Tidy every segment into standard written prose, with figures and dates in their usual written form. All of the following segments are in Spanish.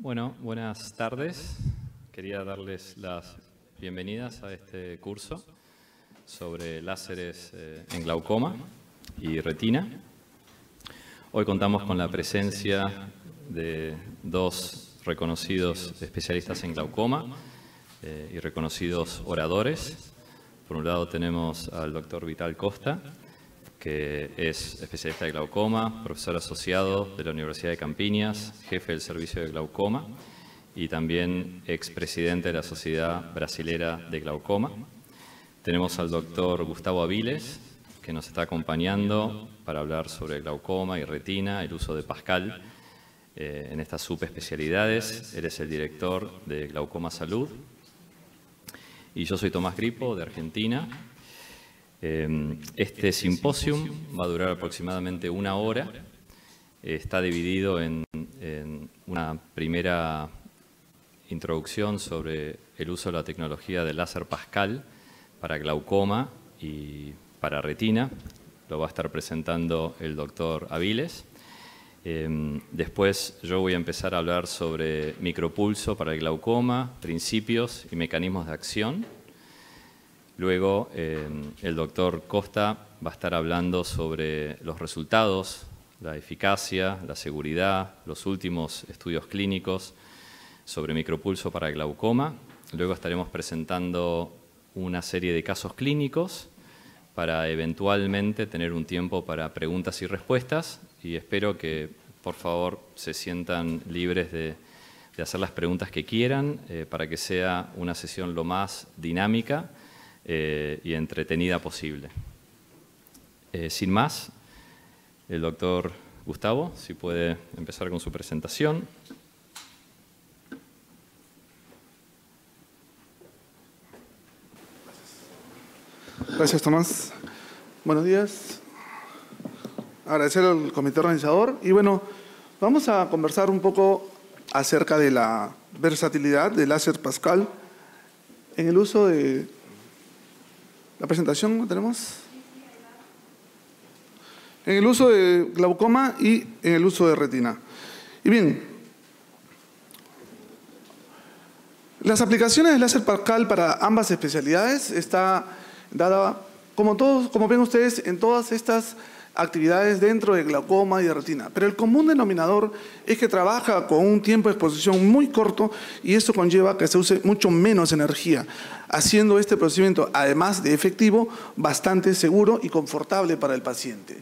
Bueno, buenas tardes. Quería darles las bienvenidas a este curso sobre láseres en glaucoma y retina. Hoy contamos con la presencia de dos reconocidos especialistas en glaucoma y reconocidos oradores. Por un lado tenemos al doctor Vital Costa, que es especialista de glaucoma, profesor asociado de la Universidad de Campiñas, jefe del servicio de glaucoma y también expresidente de la Sociedad Brasilera de Glaucoma. Tenemos al doctor Gustavo Aviles, que nos está acompañando para hablar sobre glaucoma y retina, el uso de Pascal en estas subespecialidades. Él es el director de Glaucoma Salud. Y yo soy Tomás Gripo, de Argentina. Este simposium va a durar aproximadamente 1 hora. Está dividido en una primera introducción sobre el uso de la tecnología del láser Pascal para glaucoma y para retina. Lo va a estar presentando el doctor Aviles. Después yo voy a empezar a hablar sobre micropulso para el glaucoma, principios y mecanismos de acción. Luego el doctor Costa va a estar hablando sobre los resultados, la eficacia, la seguridad, los últimos estudios clínicos sobre micropulso para el glaucoma. Luego estaremos presentando una serie de casos clínicos para eventualmente tener un tiempo para preguntas y respuestas, y espero que por favor se sientan libres de hacer las preguntas que quieran para que sea una sesión lo más dinámica y entretenida posible. Sin más, el doctor Gustavo, si puede empezar con su presentación. Gracias, Tomás. Buenos días. Agradecer al comité organizador. Y bueno, vamos a conversar un poco acerca de la versatilidad del láser Pascal en el uso de... ¿La presentación la tenemos? En el uso de glaucoma y en el uso de retina. Y bien, las aplicaciones del láser Pascal para ambas especialidades está dada, como ven ustedes, en todas estas actividades dentro de glaucoma y de retina. Pero el común denominador es que trabaja con un tiempo de exposición muy corto y esto conlleva que se use mucho menos energía, haciendo este procedimiento, además de efectivo, bastante seguro y confortable para el paciente.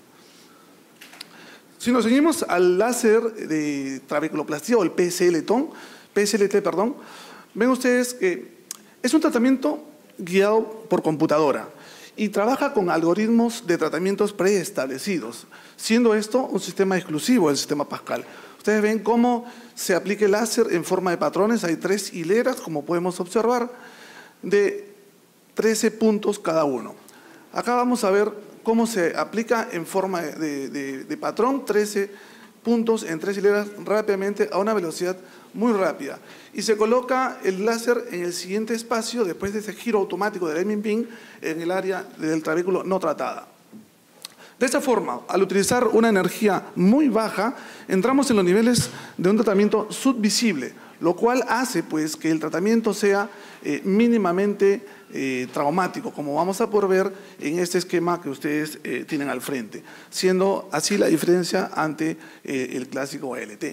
Si nos ceñimos al láser de trabeculoplastía o el PSLT, ven ustedes que es un tratamiento guiado por computadora y trabaja con algoritmos de tratamientos preestablecidos, siendo esto un sistema exclusivo del sistema Pascal. Ustedes ven cómo se aplica el láser en forma de patrones. Hay 3 hileras, como podemos observar, de 13 puntos cada uno. Acá vamos a ver cómo se aplica en forma de patrón, 13 puntos en 3 hileras rápidamente a una velocidad muy rápida. Y se coloca el láser en el siguiente espacio después de ese giro automático del aiming beam en el área del trabéculo no tratada. De esta forma, al utilizar una energía muy baja, entramos en los niveles de un tratamiento subvisible, lo cual hace pues que el tratamiento sea mínimamente traumático, como vamos a poder ver en este esquema que ustedes tienen al frente, siendo así la diferencia ante el clásico ALT.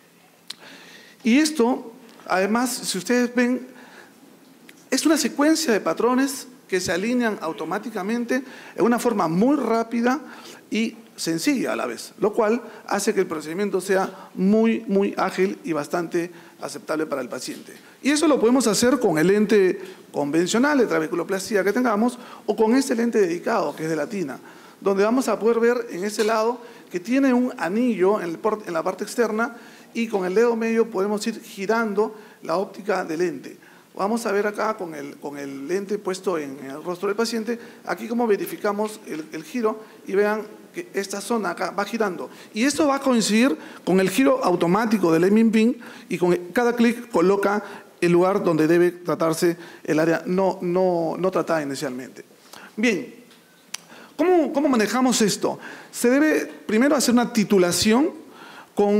Y esto, además, si ustedes ven, es una secuencia de patrones que se alinean automáticamente en una forma muy rápida y sencilla a la vez, lo cual hace que el procedimiento sea muy ágil y bastante aceptable para el paciente. Y eso lo podemos hacer con el lente convencional de trabeculoplastía que tengamos o con este lente dedicado que es de la tina, donde vamos a poder ver en ese lado que tiene un anillo en la parte externa y con el dedo medio podemos ir girando la óptica del lente. Vamos a ver acá con el lente puesto en el rostro del paciente, aquí como verificamos el giro y vean que esta zona acá va girando. Y esto va a coincidir con el giro automático del aiming beam y con cada clic coloca el lugar donde debe tratarse el área no tratada inicialmente. Bien, ¿cómo manejamos esto? Se debe primero hacer una titulación con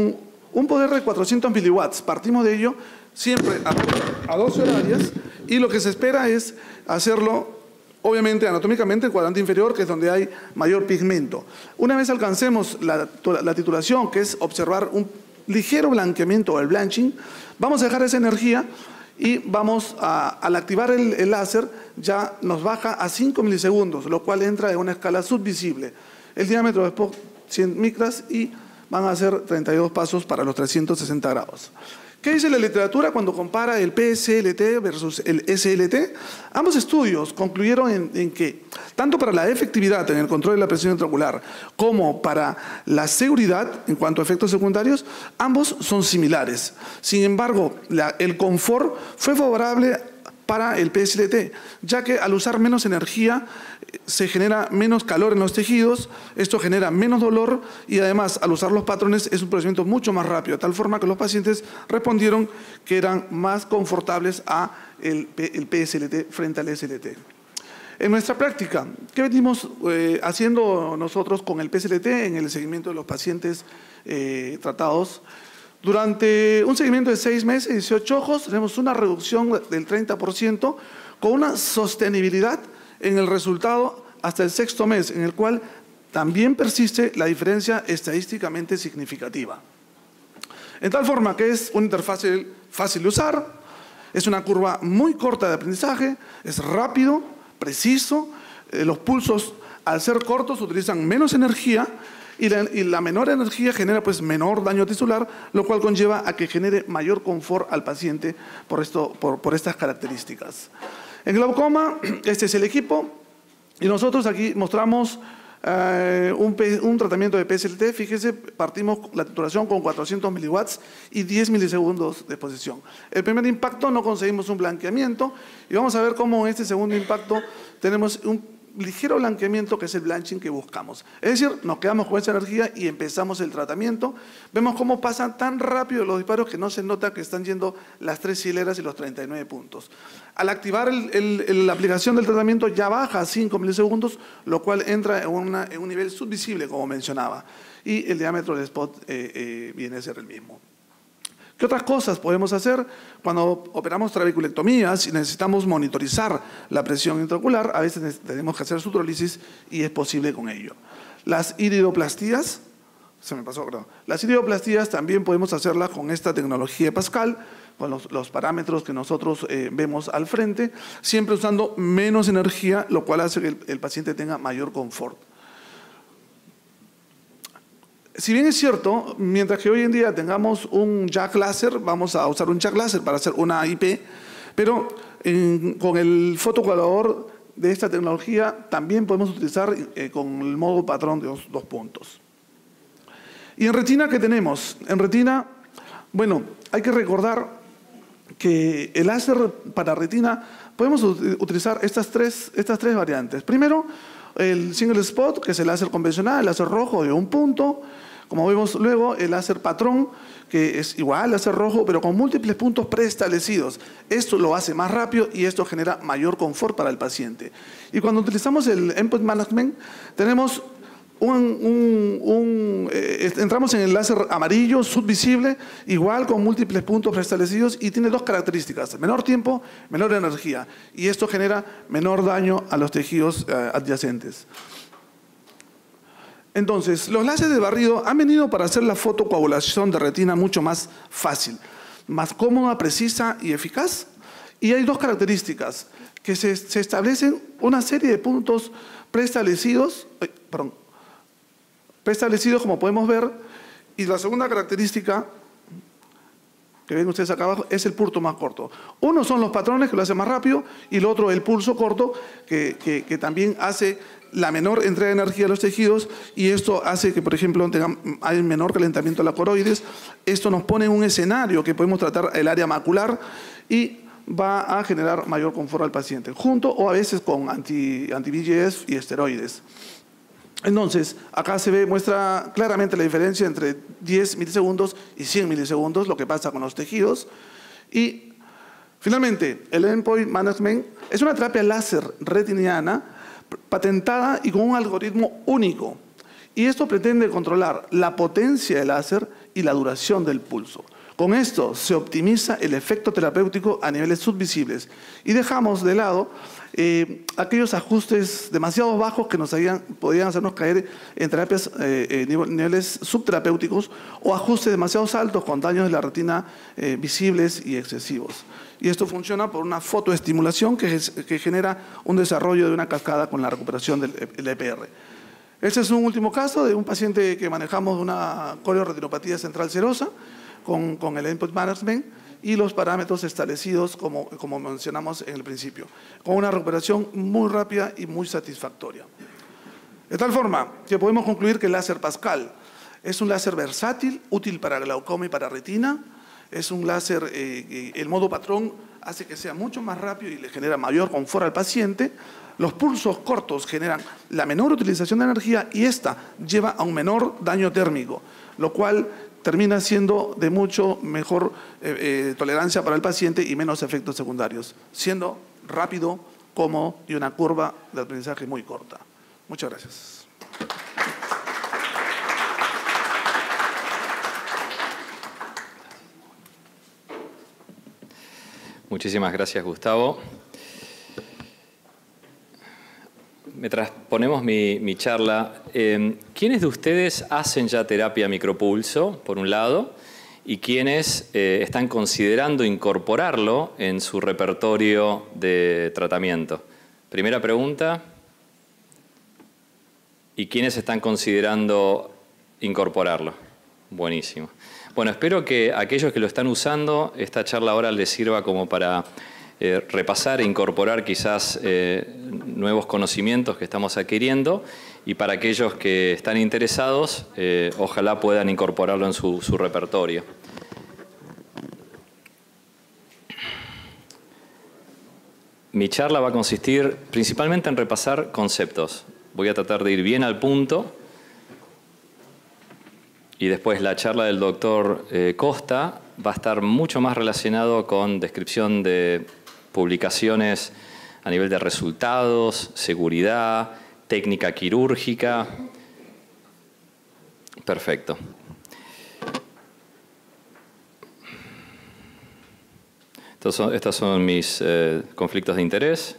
un poder de 400 miliwatts. Partimos de ello siempre a 12 horarias y lo que se espera es hacerlo, obviamente, anatómicamente el cuadrante inferior, que es donde hay mayor pigmento. Una vez alcancemos la titulación, que es observar un ligero blanqueamiento o el blanching, vamos a dejar esa energía y vamos al activar el láser ya nos baja a 5 milisegundos, lo cual entra en una escala subvisible. El diámetro es 100 micras y van a ser 32 pasos para los 360 grados. ¿Qué dice la literatura cuando compara el PSLT versus el SLT? Ambos estudios concluyeron en que, tanto para la efectividad en el control de la presión intraocular como para la seguridad en cuanto a efectos secundarios, ambos son similares. Sin embargo, el confort fue favorable para el PSLT, ya que al usar menos energía se genera menos calor en los tejidos, esto genera menos dolor y además al usar los patrones es un procedimiento mucho más rápido, de tal forma que los pacientes respondieron que eran más confortables a el PSLT frente al SLT. En nuestra práctica, ¿qué venimos haciendo nosotros con el PSLT en el seguimiento de los pacientes tratados? Durante un seguimiento de 6 meses, 18 ojos, tenemos una reducción del 30% con una sostenibilidad en el resultado hasta el 6º mes, en el cual también persiste la diferencia estadísticamente significativa. En tal forma que es una interfaz fácil de usar, es una curva muy corta de aprendizaje, es rápido, preciso, los pulsos al ser cortos utilizan menos energía y la menor energía genera pues menor daño tisular, lo cual conlleva a que genere mayor confort al paciente por estas características. En glaucoma, este es el equipo y nosotros aquí mostramos un tratamiento de PSLT. Fíjese, partimos la titulación con 400 miliwatts y 10 milisegundos de exposición. El primer impacto no conseguimos un blanqueamiento y vamos a ver cómo en este segundo impacto tenemos un ligero blanqueamiento, que es el blanching que buscamos. Es decir, nos quedamos con esa energía y empezamos el tratamiento. Vemos cómo pasan tan rápido los disparos que no se nota que están yendo las 3 hileras y los 39 puntos. Al activar la aplicación del tratamiento ya baja a 5 milisegundos, lo cual entra en un nivel subvisible, como mencionaba. Y el diámetro del spot viene a ser el mismo. ¿Qué otras cosas podemos hacer? Cuando operamos trabeculectomías y necesitamos monitorizar la presión intraocular, a veces tenemos que hacer suturólisis y es posible con ello. Las iridoplastías, las iridoplastías también podemos hacerlas con esta tecnología de Pascal, con los parámetros que nosotros vemos al frente, siempre usando menos energía, lo cual hace que el paciente tenga mayor confort. Si bien es cierto, mientras que hoy en día tengamos un jack láser, vamos a usar un jack láser para hacer una IP, pero con el fotocoagulador de esta tecnología también podemos utilizar con el modo patrón de 2 puntos. ¿Y en retina qué tenemos? En retina, bueno, hay que recordar que el láser para retina podemos utilizar estas tres variantes. Primero, el single spot, que es el láser convencional, el láser rojo de 1 punto. Como vemos luego, el láser patrón, que es igual al láser rojo, pero con múltiples puntos preestablecidos. Esto lo hace más rápido y esto genera mayor confort para el paciente. Y cuando utilizamos el endpoint management, tenemos entramos en el láser amarillo, subvisible, igual con múltiples puntos preestablecidos y tiene 2 características: menor tiempo, menor energía. Y esto genera menor daño a los tejidos adyacentes. Entonces, los láseres de barrido han venido para hacer la fotocoagulación de retina mucho más fácil, más cómoda, precisa y eficaz. Y hay 2 características, que se establecen una serie de puntos preestablecidos, como podemos ver, y la segunda característica que ven ustedes acá abajo es el pulso más corto. Uno son los patrones, que lo hacen más rápido, y el otro el pulso corto, que también hace la menor entrega de energía a los tejidos, y esto hace que, por ejemplo, hay menor calentamiento de la coroides. Esto nos pone en un escenario que podemos tratar el área macular y va a generar mayor confort al paciente, junto o a veces con anti-VEGF y esteroides. Entonces, acá muestra claramente la diferencia entre 10 milisegundos y 100 milisegundos, lo que pasa con los tejidos. Y, finalmente, el endpoint management es una terapia láser retiniana patentada y con un algoritmo único. Y esto pretende controlar la potencia del láser y la duración del pulso. Con esto se optimiza el efecto terapéutico a niveles subvisibles y dejamos de lado aquellos ajustes demasiado bajos que podían hacernos caer en terapias niveles subterapéuticos o ajustes demasiado altos con daños de la retina visibles y excesivos. Y esto funciona por una fotoestimulación que genera un desarrollo de una cascada con la recuperación del EPR. Este es un último caso de un paciente que manejamos una corioretinopatía central serosa con el input management y los parámetros establecidos como mencionamos en el principio, con una recuperación muy rápida y muy satisfactoria. De tal forma que podemos concluir que el láser Pascal es un láser versátil, útil para glaucoma y para retina. Es un láser, el modo patrón hace que sea mucho más rápido y le genera mayor confort al paciente. Los pulsos cortos generan la menor utilización de energía y esta lleva a un menor daño térmico, lo cual termina siendo de mucho mejor tolerancia para el paciente y menos efectos secundarios, siendo rápido, cómodo y una curva de aprendizaje muy corta. Muchas gracias. Muchísimas gracias, Gustavo. Mientras ponemos mi charla, ¿quiénes de ustedes hacen ya terapia micropulso, por un lado, y quiénes están considerando incorporarlo en su repertorio de tratamiento? Primera pregunta. ¿Y quiénes están considerando incorporarlo? Buenísimo. Bueno, espero que aquellos que lo están usando, esta charla ahora les sirva como para repasar e incorporar quizás nuevos conocimientos que estamos adquiriendo, y para aquellos que están interesados, ojalá puedan incorporarlo en su repertorio. Mi charla va a consistir principalmente en repasar conceptos. Voy a tratar de ir bien al punto. Y después la charla del doctor Costa va a estar mucho más relacionado con descripción de publicaciones a nivel de resultados, seguridad, técnica quirúrgica. Perfecto. Estos son mis conflictos de interés.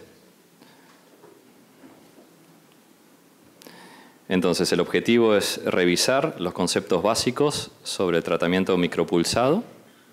Entonces, el objetivo es revisar los conceptos básicos sobre el tratamiento micropulsado.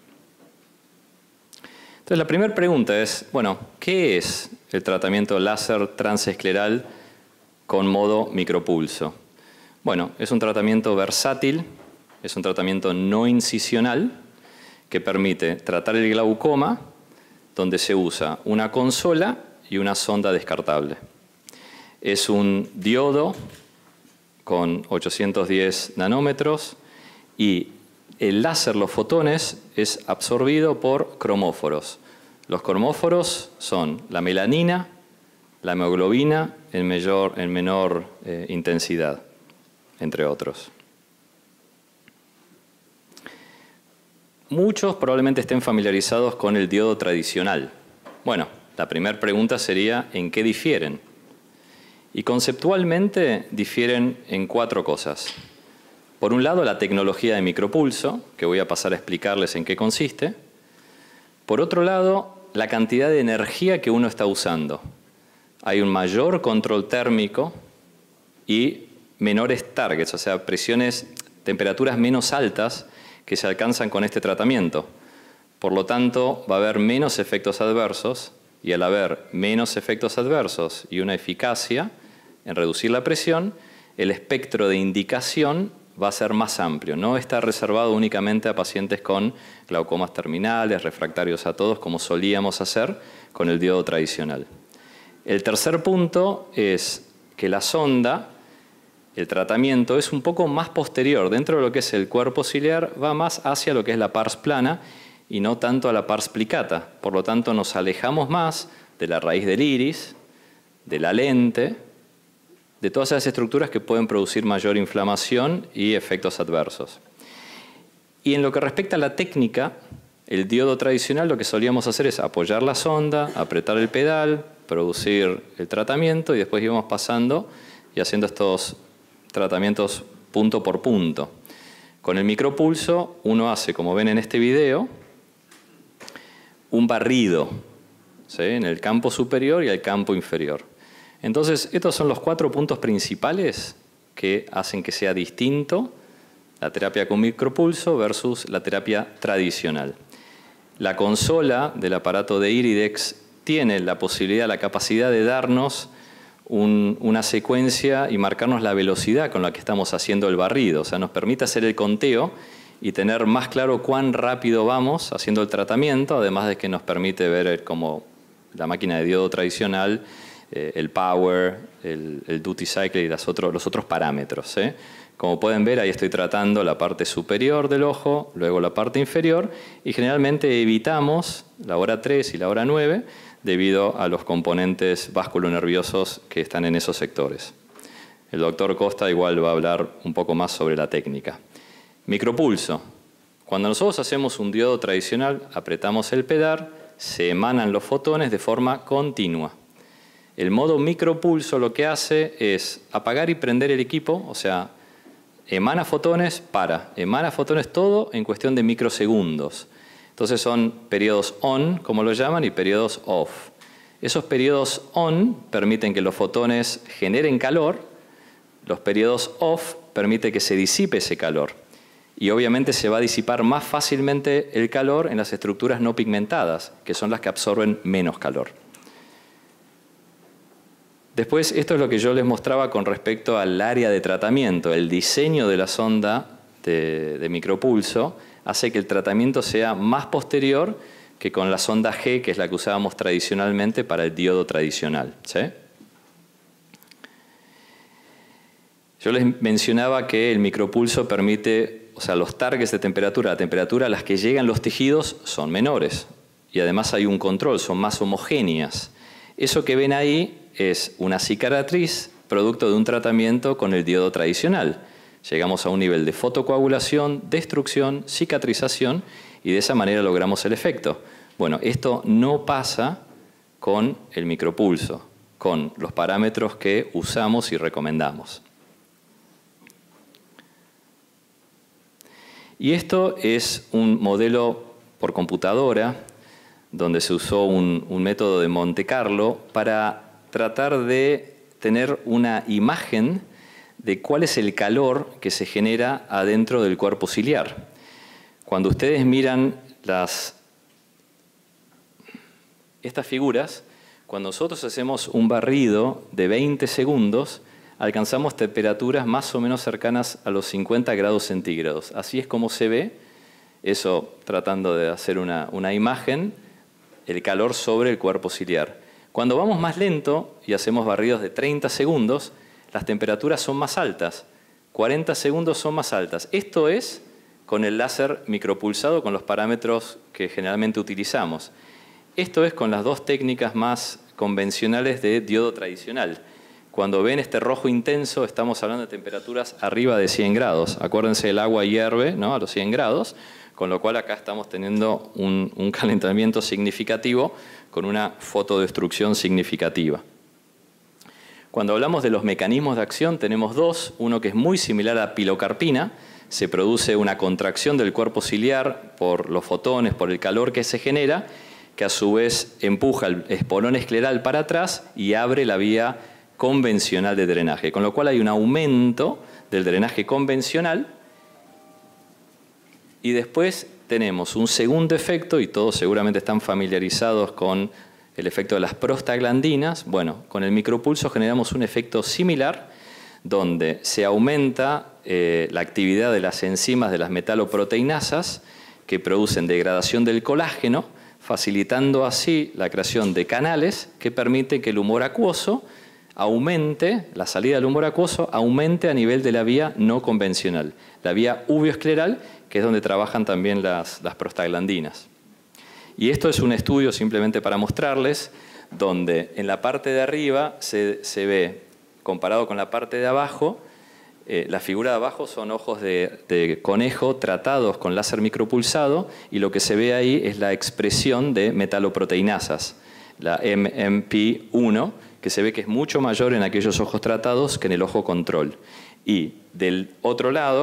Entonces, la primera pregunta es, bueno, ¿qué es el tratamiento láser transescleral con modo micropulso? Bueno, es un tratamiento versátil, es un tratamiento no incisional que permite tratar el glaucoma donde se usa una consola y una sonda descartable. Es un diodo con 810 nanómetros y el láser, los fotones, es absorbido por cromóforos. Los cromóforos son la melanina, la hemoglobina en menor intensidad, entre otros. Muchos probablemente estén familiarizados con el diodo tradicional. Bueno, la primera pregunta sería, ¿en qué difieren? Y conceptualmente difieren en 4 cosas. Por un lado, la tecnología de micropulso, que voy a pasar a explicarles en qué consiste. Por otro lado, la cantidad de energía que uno está usando. Hay un mayor control térmico y menores targets, o sea, temperaturas menos altas que se alcanzan con este tratamiento. Por lo tanto, va a haber menos efectos adversos, y al haber menos efectos adversos y una eficacia en reducir la presión, el espectro de indicación va a ser más amplio. No está reservado únicamente a pacientes con glaucomas terminales, refractarios a todos, como solíamos hacer con el diodo tradicional. El tercer punto es que la sonda, el tratamiento, es un poco más posterior. Dentro de lo que es el cuerpo ciliar, va más hacia lo que es la pars plana y no tanto a la pars plicata. Por lo tanto, nos alejamos más de la raíz del iris, de la lente, de todas esas estructuras que pueden producir mayor inflamación y efectos adversos. Y en lo que respecta a la técnica, el diodo tradicional lo que solíamos hacer es apoyar la sonda, apretar el pedal, producir el tratamiento y después íbamos pasando y haciendo estos tratamientos punto por punto. Con el micropulso uno hace, como ven en este video, un barrido, ¿sí?, en el campo superior y el campo inferior. Entonces, estos son los 4 puntos principales que hacen que sea distinto la terapia con micropulso versus la terapia tradicional. La consola del aparato de Iridex tiene la posibilidad, la capacidad de darnos una secuencia y marcarnos la velocidad con la que estamos haciendo el barrido. O sea, nos permite hacer el conteo y tener más claro cuán rápido vamos haciendo el tratamiento, además de que nos permite ver como la máquina de diodo tradicional, el power, el duty cycle y los otros parámetros, ¿eh? Como pueden ver, ahí estoy tratando la parte superior del ojo, luego la parte inferior, y generalmente evitamos la hora 3 y la hora 9 debido a los componentes vasculonerviosos que están en esos sectores. El doctor Costa igual va a hablar un poco más sobre la técnica. Micropulso. Cuando nosotros hacemos un diodo tradicional, apretamos el pedal, se emanan los fotones de forma continua. El modo micropulso lo que hace es apagar y prender el equipo, o sea, emana fotones, emana fotones, todo en cuestión de microsegundos. Entonces son periodos on, como lo llaman, y periodos off. Esos periodos on permiten que los fotones generen calor, los periodos off permiten que se disipe ese calor. Y obviamente se va a disipar más fácilmente el calor en las estructuras no pigmentadas, que son las que absorben menos calor. Después, esto es lo que yo les mostraba con respecto al área de tratamiento. El diseño de la sonda de micropulso hace que el tratamiento sea más posterior que con la sonda G, que es la que usábamos tradicionalmente para el diodo tradicional, ¿sí? Yo les mencionaba que el micropulso permite, o sea, los targets de temperatura, la temperatura a las que llegan los tejidos son menores. Y además hay un control, son más homogéneas. Eso que ven ahí es una cicatriz producto de un tratamiento con el diodo tradicional. Llegamos a un nivel de fotocoagulación, destrucción, cicatrización y de esa manera logramos el efecto. Bueno, esto no pasa con el micropulso, con los parámetros que usamos y recomendamos. Y esto es un modelo por computadora donde se usó un método de Monte Carlo para tratar de tener una imagen de cuál es el calor que se genera adentro del cuerpo ciliar. Cuando ustedes miran estas figuras, cuando nosotros hacemos un barrido de 20 segundos, alcanzamos temperaturas más o menos cercanas a los 50 grados centígrados. Así es como se ve, eso tratando de hacer una imagen, el calor sobre el cuerpo ciliar. Cuando vamos más lento y hacemos barridos de 30 segundos, las temperaturas son más altas, 40 segundos son más altas. Esto es con el láser micropulsado, con los parámetros que generalmente utilizamos. Esto es con las dos técnicas más convencionales de diodo tradicional. Cuando ven este rojo intenso, estamos hablando de temperaturas arriba de 100 grados. Acuérdense, el agua hierve, ¿no?, a los 100 grados, con lo cual acá estamos teniendo un calentamiento significativo con una fotodestrucción significativa. Cuando hablamos de los mecanismos de acción, tenemos dos. Uno que es muy similar a la pilocarpina. Se produce una contracción del cuerpo ciliar por los fotones, por el calor que se genera, que a su vez empuja el espolón escleral para atrás y abre la vía convencional de drenaje. Con lo cual hay un aumento del drenaje convencional. Y después tenemos un segundo efecto, y todos seguramente están familiarizados con el efecto de las prostaglandinas. Bueno, con el micropulso generamos un efecto similar, donde se aumenta la actividad de las enzimas de las metaloproteinasas que producen degradación del colágeno, facilitando así la creación de canales que permiten que el humor acuoso aumente, la salida del humor acuoso aumente a nivel de la vía no convencional, la vía uveoescleral, que es donde trabajan también las prostaglandinas. Y esto es un estudio simplemente para mostrarles, donde en la parte de arriba se ve, comparado con la parte de abajo, la figura de abajo son ojos de conejo tratados con láser micropulsado, y lo que se ve ahí es la expresión de metaloproteinasas, la MMP1, que se ve que es mucho mayor en aquellos ojos tratados que en el ojo control. Y del otro lado, o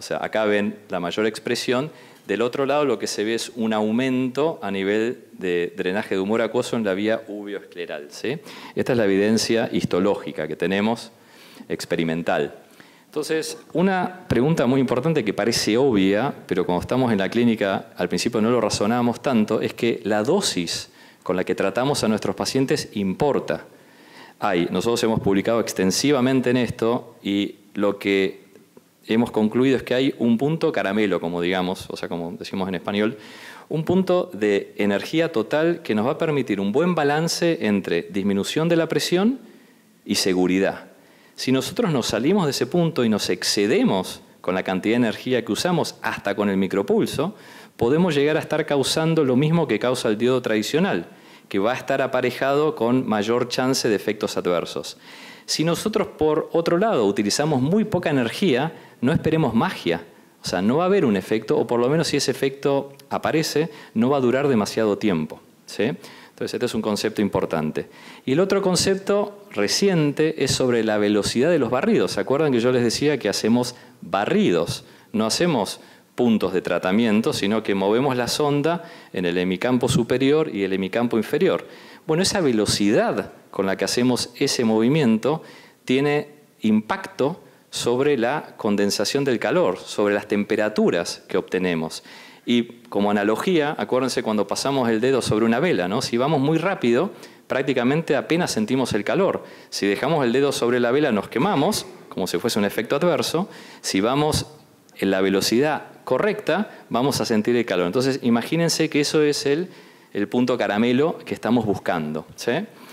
sea, acá ven la mayor expresión. Del otro lado lo que se ve es un aumento a nivel de drenaje de humor acuoso en la vía uveoescleral, ¿sí? Esta es la evidencia histológica que tenemos, experimental. Entonces, una pregunta muy importante que parece obvia, pero cuando estamos en la clínica al principio no lo razonábamos tanto, es que la dosis con la que tratamos a nuestros pacientes importa. Nosotros hemos publicado extensivamente en esto y lo que hemos concluido es que hay un punto caramelo, como digamos, o sea, como decimos en español, un punto de energía total que nos va a permitir un buen balance entre disminución de la presión y seguridad. Si nosotros nos salimos de ese punto y nos excedemos con la cantidad de energía que usamos, hasta con el micropulso, podemos llegar a estar causando lo mismo que causa el diodo tradicional, que va a estar aparejado con mayor chance de efectos adversos. Si nosotros, por otro lado, utilizamos muy poca energía, no esperemos magia. O sea, no va a haber un efecto, o por lo menos si ese efecto aparece, no va a durar demasiado tiempo, ¿sí? Entonces, este es un concepto importante. Y el otro concepto reciente es sobre la velocidad de los barridos. ¿Se acuerdan que yo les decía que hacemos barridos? No hacemos puntos de tratamiento, sino que movemos la sonda en el hemicampo superior y el hemicampo inferior. Bueno, esa velocidad con la que hacemos ese movimiento tiene impacto sobre la condensación del calor, sobre las temperaturas que obtenemos. Y como analogía, acuérdense cuando pasamos el dedo sobre una vela, ¿no? Si vamos muy rápido, prácticamente apenas sentimos el calor. Si dejamos el dedo sobre la vela nos quemamos, como si fuese un efecto adverso. Si vamos en la velocidad correcta, vamos a sentir el calor. Entonces, imagínense que eso es el punto caramelo que estamos buscando, ¿sí?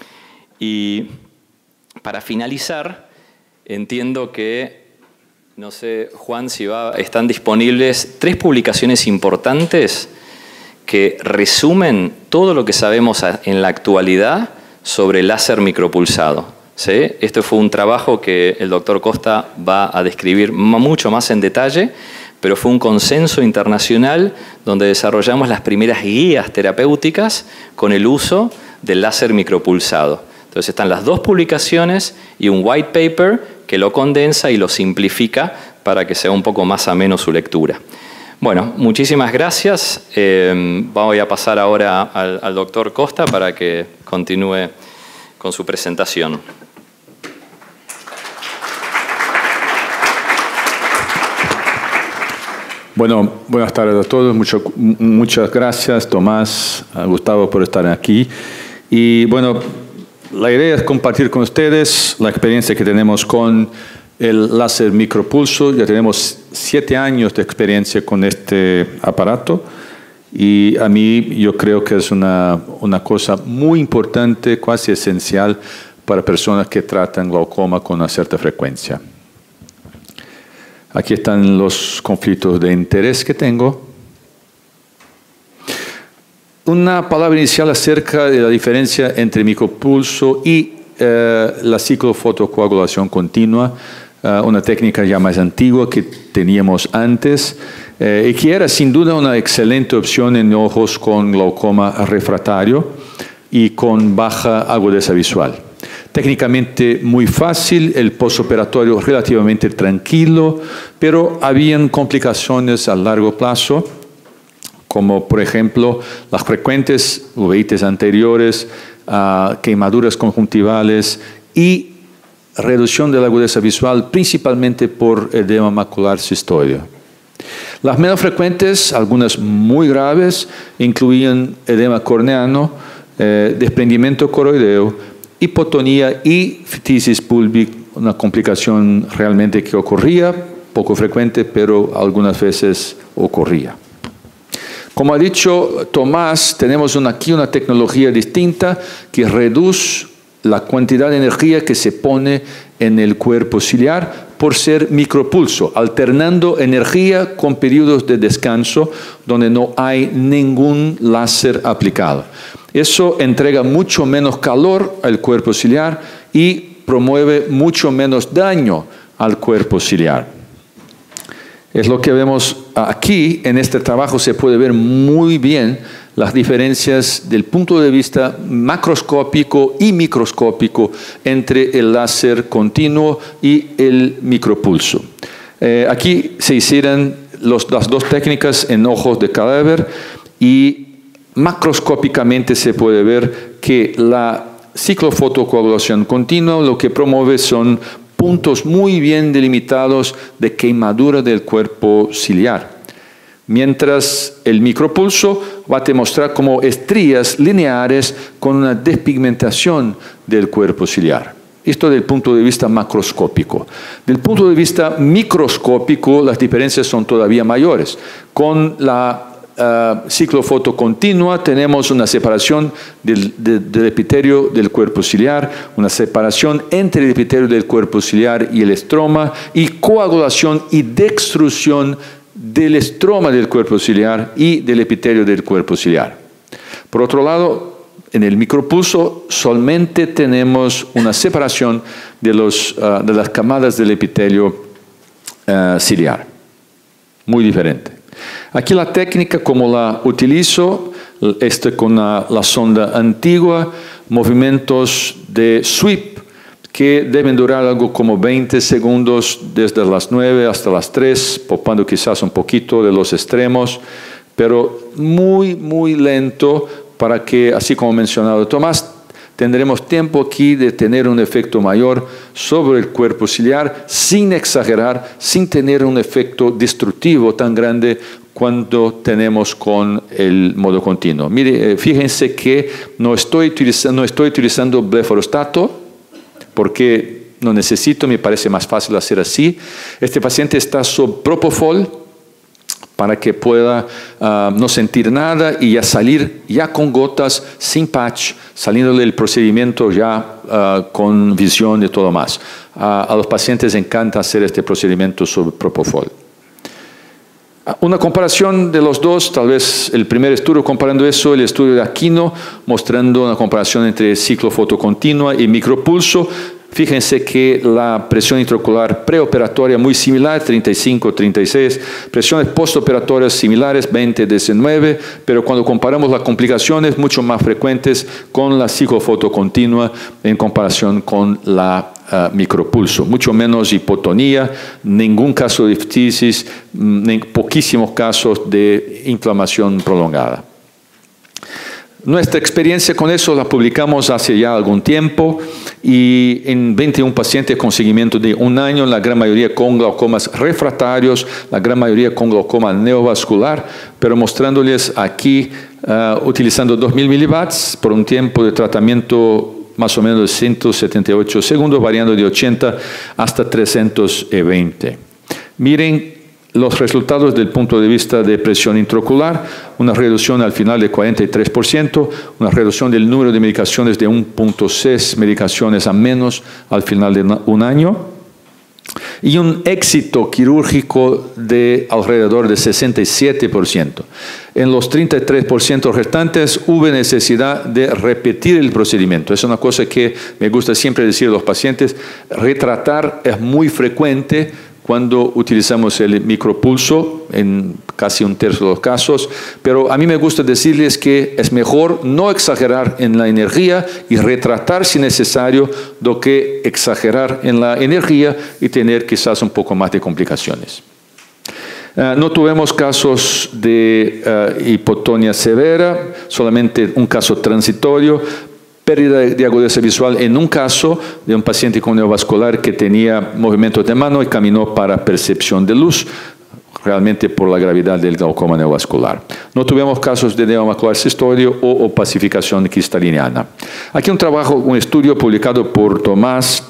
Y para finalizar, entiendo que, no sé, Juan, si están disponibles 3 publicaciones importantes que resumen todo lo que sabemos en la actualidad sobre el láser micropulsado, ¿sí? Este fue un trabajo que el doctor Costa va a describir mucho más en detalle, pero fue un consenso internacional donde desarrollamos las primeras guías terapéuticas con el uso del láser micropulsado. Entonces están las 2 publicaciones y un white paper que lo condensa y lo simplifica para que sea un poco más ameno su lectura. Bueno, muchísimas gracias. Voy a pasar ahora al doctor Costa para que continúe con su presentación. Bueno, buenas tardes a todos. Muchas gracias, Tomás, Gustavo, por estar aquí. Y bueno, la idea es compartir con ustedes la experiencia que tenemos con el láser micropulso. Ya tenemos 7 años de experiencia con este aparato y a mí yo creo que es una cosa muy importante, casi esencial para personas que tratan glaucoma con una cierta frecuencia. Aquí están los conflictos de interés que tengo. Una palabra inicial acerca de la diferencia entre micropulso y la ciclofotocoagulación continua, una técnica ya más antigua que teníamos antes y que era sin duda una excelente opción en ojos con glaucoma refractario y con baja agudeza visual. Técnicamente muy fácil, el postoperatorio relativamente tranquilo, pero habían complicaciones a largo plazo, como por ejemplo las frecuentes uveitis anteriores, quemaduras conjuntivales y reducción de la agudeza visual, principalmente por edema macular cistoideo. Las menos frecuentes, algunas muy graves, incluían edema corneano, desprendimiento coroideo, hipotonía y ftisis púlvica, una complicación realmente que ocurría, poco frecuente, pero algunas veces ocurría. Como ha dicho Tomás, tenemos aquí una tecnología distinta que reduce la cantidad de energía que se pone en el cuerpo ciliar por ser micropulso, alternando energía con periodos de descanso donde no hay ningún láser aplicado. Eso entrega mucho menos calor al cuerpo ciliar y promueve mucho menos daño al cuerpo ciliar. Es lo que vemos aquí. En este trabajo se puede ver muy bien las diferencias del punto de vista macroscópico y microscópico entre el láser continuo y el micropulso. Aquí se hicieron las dos técnicas en ojos de cadáver y macroscópicamente se puede ver que la ciclofotocoagulación continua lo que promueve son puntos muy bien delimitados de quemadura del cuerpo ciliar. Mientras el micropulso va a demostrar como estrías lineares con una despigmentación del cuerpo ciliar. Esto desde el punto de vista macroscópico. Del punto de vista microscópico, las diferencias son todavía mayores. Con la ciclofoto continua tenemos una separación del epitelio del cuerpo ciliar, una separación entre el epitelio del cuerpo ciliar y el estroma, y coagulación y dextrusión del estroma del cuerpo ciliar y del epitelio del cuerpo ciliar. Por otro lado, en el micropulso solamente tenemos una separación de las camadas del epitelio ciliar. Muy diferente. Aquí la técnica como la utilizo, con la sonda antigua, movimientos de sweep que deben durar algo como 20 segundos desde las 9 hasta las 3, popando quizás un poquito de los extremos, pero muy, muy lento para que, así como mencionado Tomás, tendremos tiempo aquí de tener un efecto mayor sobre el cuerpo ciliar sin exagerar, sin tener un efecto destructivo tan grande cuando tenemos con el modo continuo. Mire, fíjense que no estoy utilizando blefarostato porque no necesito, me parece más fácil hacer así. Este paciente está sobre propofol para que pueda no sentir nada y ya salir ya con gotas, sin patch, saliendo del procedimiento ya con visión y todo más. A los pacientes encanta hacer este procedimiento sobre propofol. Una comparación de los dos, tal vez el primer estudio comparando eso, el estudio de Aquino, mostrando una comparación entre ciclofoto continua y micropulso. Fíjense que la presión intraocular preoperatoria muy similar, 35, 36, presiones postoperatorias similares, 20, 19, pero cuando comparamos las complicaciones mucho más frecuentes con la ciclofoto continua en comparación con la micropulso. Mucho menos hipotonía, ningún caso de ictitis, poquísimos casos de inflamación prolongada. Nuestra experiencia con eso la publicamos hace ya algún tiempo y en 21 pacientes con seguimiento de 1 año, la gran mayoría con glaucomas refractarios, la gran mayoría con glaucoma neovascular, pero mostrándoles aquí utilizando 2000 milibats por un tiempo de tratamiento más o menos de 178 segundos, variando de 80 hasta 320. Miren los resultados del punto de vista de presión intraocular, una reducción al final de 43%, una reducción del número de medicaciones de 1.6 medicaciones a menos al final de 1 año, y un éxito quirúrgico de alrededor de 67%. En los 33% restantes hubo necesidad de repetir el procedimiento. Es una cosa que me gusta siempre decir a los pacientes, retratar es muy frecuente cuando utilizamos el micropulso, en casi 1/3 de los casos, pero a mí me gusta decirles que es mejor no exagerar en la energía y retratar si necesario, do que exagerar en la energía y tener quizás un poco más de complicaciones. No tuvimos casos de hipotonia severa, solamente un caso transitorio, pérdida de agudeza visual en un caso de un paciente con neovascular que tenía movimientos de mano y caminó para percepción de luz, realmente por la gravedad del glaucoma neovascular. No tuvimos casos de neomacular cistoideo o opacificación cristaliniana. Aquí un estudio publicado por Tomás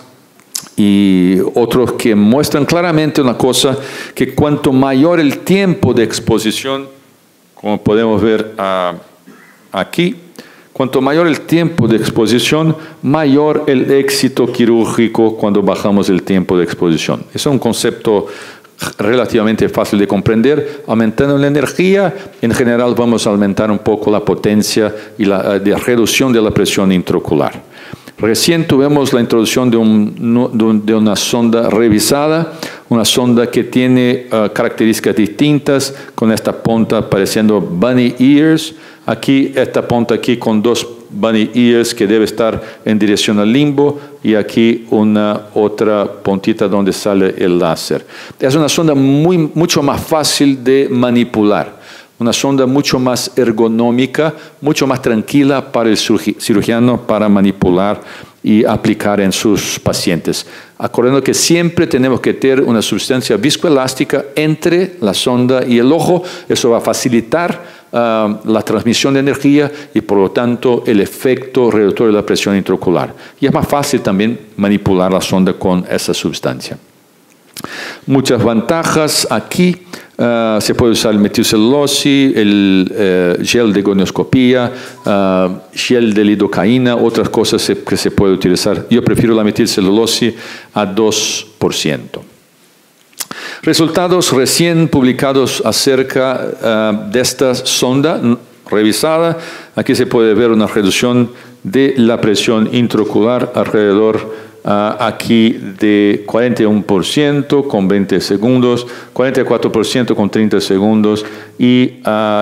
y otros que muestran claramente una cosa, que cuanto mayor el tiempo de exposición, como podemos ver aquí, cuanto mayor el tiempo de exposición, mayor el éxito quirúrgico cuando bajamos el tiempo de exposición. Es un concepto relativamente fácil de comprender. Aumentando la energía, en general vamos a aumentar un poco la potencia y la reducción de la presión intraocular. Recién tuvimos la introducción de una sonda revisada, una sonda que tiene características distintas, con esta punta pareciendo bunny ears. Aquí, esta punta aquí con dos bunny ears que debe estar en dirección al limbo, y aquí una otra puntita donde sale el láser. Es una sonda mucho más fácil de manipular. Una sonda mucho más ergonómica, mucho más tranquila para el cirujano para manipular y aplicar en sus pacientes. Acordando que siempre tenemos que tener una sustancia viscoelástica entre la sonda y el ojo. Eso va a facilitar la transmisión de energía y por lo tanto el efecto reductor de la presión intraocular. Y es más fácil también manipular la sonda con esa sustancia. Muchas ventajas aquí. Se puede usar el metilcelulosis, el gel de gonioscopía, gel de lidocaína, otras cosas que se puede utilizar. Yo prefiero la metilcelulosis a 2%. Resultados recién publicados acerca de esta sonda revisada. Aquí se puede ver una reducción de la presión intraocular alrededor aquí de 41% con 20 segundos, 44% con 30 segundos y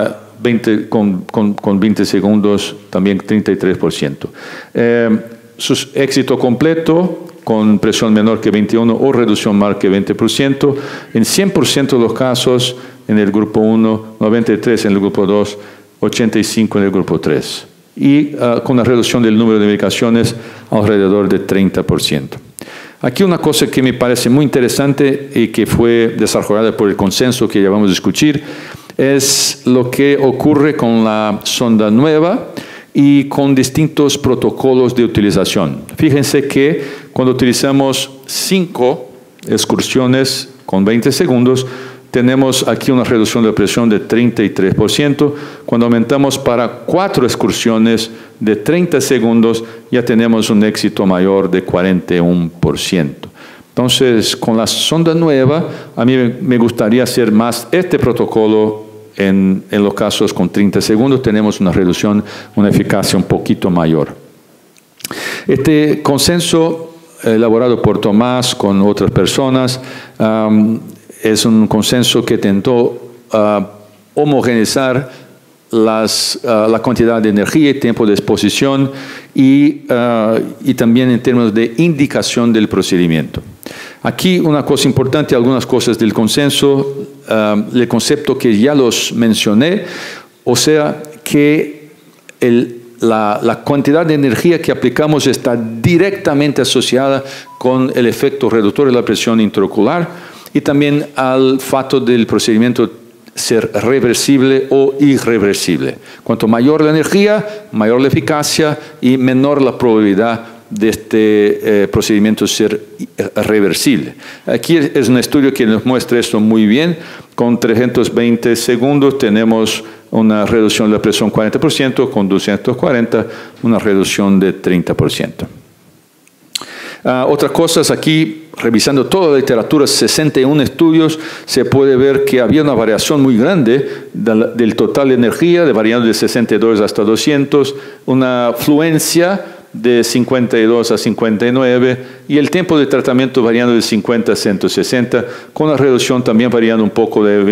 con 20 segundos también 33%. Su éxito completo con presión menor que 21 o reducción mayor que 20%, en 100% de los casos en el grupo 1, 93 en el grupo 2, 85 en el grupo 3. Y con la reducción del número de medicaciones alrededor de 30%. Aquí una cosa que me parece muy interesante y que fue desarrollada por el consenso que ya vamos a discutir es lo que ocurre con la sonda nueva y con distintos protocolos de utilización. Fíjense que cuando utilizamos 5 excursiones con 20 segundos, tenemos aquí una reducción de presión de 33%. Cuando aumentamos para 4 excursiones de 30 segundos, ya tenemos un éxito mayor de 41%. Entonces, con la sonda nueva, a mí me gustaría hacer más este protocolo en los casos con 30 segundos. Tenemos una reducción, una eficacia un poquito mayor. Este consenso, elaborado por Tomás con otras personas, es un consenso que intentó homogeneizar la cantidad de energía y tiempo de exposición y también en términos de indicación del procedimiento. Aquí una cosa importante, algunas cosas del consenso, el concepto que ya los mencioné, o sea que la cantidad de energía que aplicamos está directamente asociada con el efecto reductor de la presión intraocular y también al fato del procedimiento ser reversible o irreversible. Cuanto mayor la energía, mayor la eficacia y menor la probabilidad de este procedimiento ser reversible. Aquí es un estudio que nos muestra esto muy bien. Con 320 segundos tenemos una reducción de la presión 40%, con 240 una reducción de 30%. Otras cosas aquí, revisando toda la literatura, 61 estudios, se puede ver que había una variación muy grande del total de energía, variando de 62 hasta 200, una fluencia de 52 a 59 y el tiempo de tratamiento variando de 50 a 160, con la reducción también variando un poco de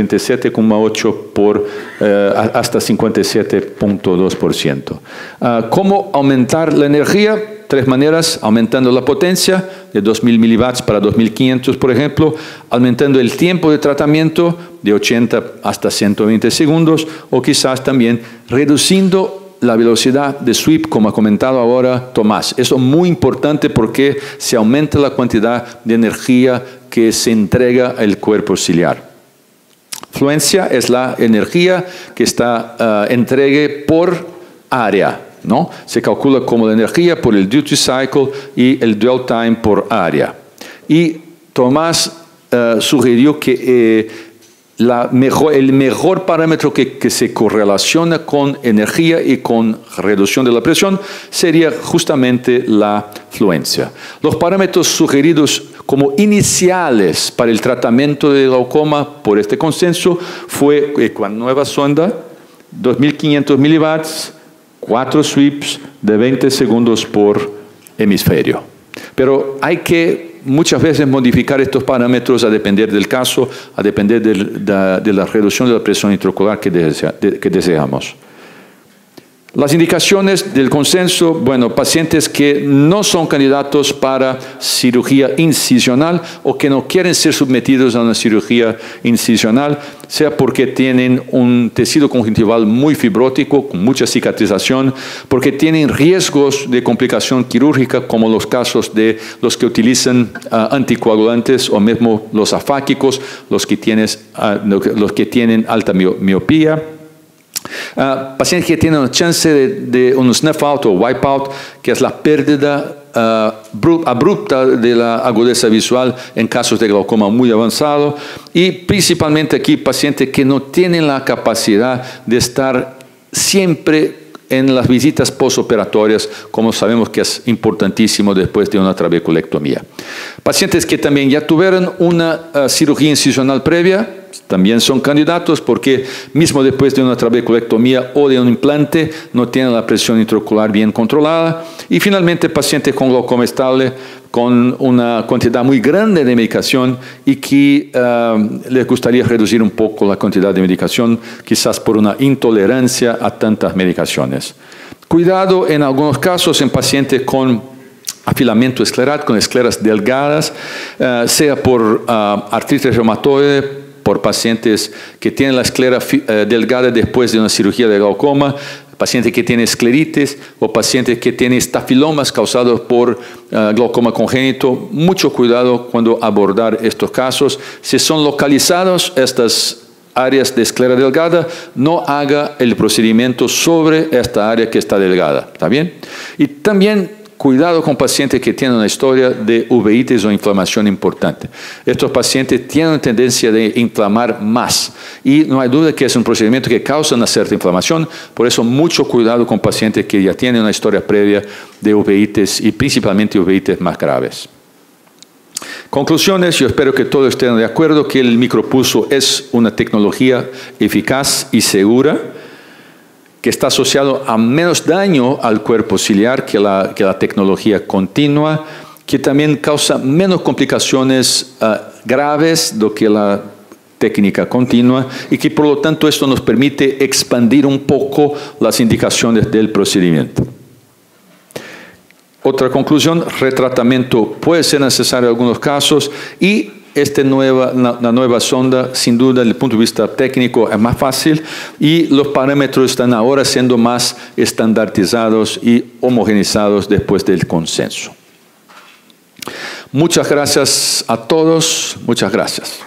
27,8 hasta 57,2%. ¿Cómo aumentar la energía? 3 maneras: aumentando la potencia de 2000 milivatts para 2500, por ejemplo, aumentando el tiempo de tratamiento de 80 hasta 120 segundos, o quizás también reduciendo la velocidad de sweep, como ha comentado ahora Tomás. Eso es muy importante porque se aumenta la cantidad de energía que se entrega al cuerpo ciliar. Fluencia es la energía que está entregue por área, ¿no? Se calcula como la energía por el duty cycle y el dwell time por área. Y Tomás sugirió que el mejor parámetro que se correlaciona con energía y con reducción de la presión sería justamente la fluencia. Los parámetros sugeridos como iniciales para el tratamiento de glaucoma por este consenso fue con nueva sonda, 2500 milivatts, 4 sweeps de 20 segundos por hemisferio. Pero hay que muchas veces modificar estos parámetros a depender del caso, a depender de la reducción de la presión intraocular que deseamos. Las indicaciones del consenso, bueno, pacientes que no son candidatos para cirugía incisional o que no quieren ser sometidos a una cirugía incisional, sea porque tienen un tejido conjuntival muy fibrótico, con mucha cicatrización, porque tienen riesgos de complicación quirúrgica, como los casos de los que utilizan anticoagulantes o mismo los afáquicos, los que tienen alta miopía. Pacientes que tienen una chance de un snuff out o wipe out, que es la pérdida abrupta de la agudeza visual en casos de glaucoma muy avanzado, y principalmente aquí pacientes que no tienen la capacidad de estar siempre en las visitas postoperatorias, como sabemos que es importantísimo después de una trabeculectomía. Pacientes que también ya tuvieron una cirugía incisional previa, también son candidatos porque mismo después de una trabeculectomía o de un implante no tienen la presión intraocular bien controlada. Y finalmente pacientes con glaucoma estable con una cantidad muy grande de medicación y que les gustaría reducir un poco la cantidad de medicación, quizás por una intolerancia a tantas medicaciones. Cuidado en algunos casos en pacientes con afilamiento escleral, con escleras delgadas, sea por artritis reumatoide, por pacientes que tienen la esclera delgada después de una cirugía de glaucoma, pacientes que tienen escleritis o pacientes que tienen estafilomas causados por glaucoma congénito. Mucho cuidado cuando abordar estos casos. Si son localizados estas áreas de esclera delgada, no haga el procedimiento sobre esta área que está delgada. ¿Está bien? Y también cuidado con pacientes que tienen una historia de uveitis o inflamación importante. Estos pacientes tienen tendencia de inflamar más y no hay duda que es un procedimiento que causa una cierta inflamación, por eso mucho cuidado con pacientes que ya tienen una historia previa de uveitis y principalmente uveitis más graves. Conclusiones, yo espero que todos estén de acuerdo que el micropulso es una tecnología eficaz y segura, que está asociado a menos daño al cuerpo ciliar que la tecnología continua, que también causa menos complicaciones graves do que la técnica continua y que por lo tanto esto nos permite expandir un poco las indicaciones del procedimiento. Otra conclusión, retratamiento puede ser necesario en algunos casos y la nueva sonda, sin duda, desde el punto de vista técnico, es más fácil y los parámetros están ahora siendo más estandarizados y homogenizados después del consenso. Muchas gracias a todos. Muchas gracias.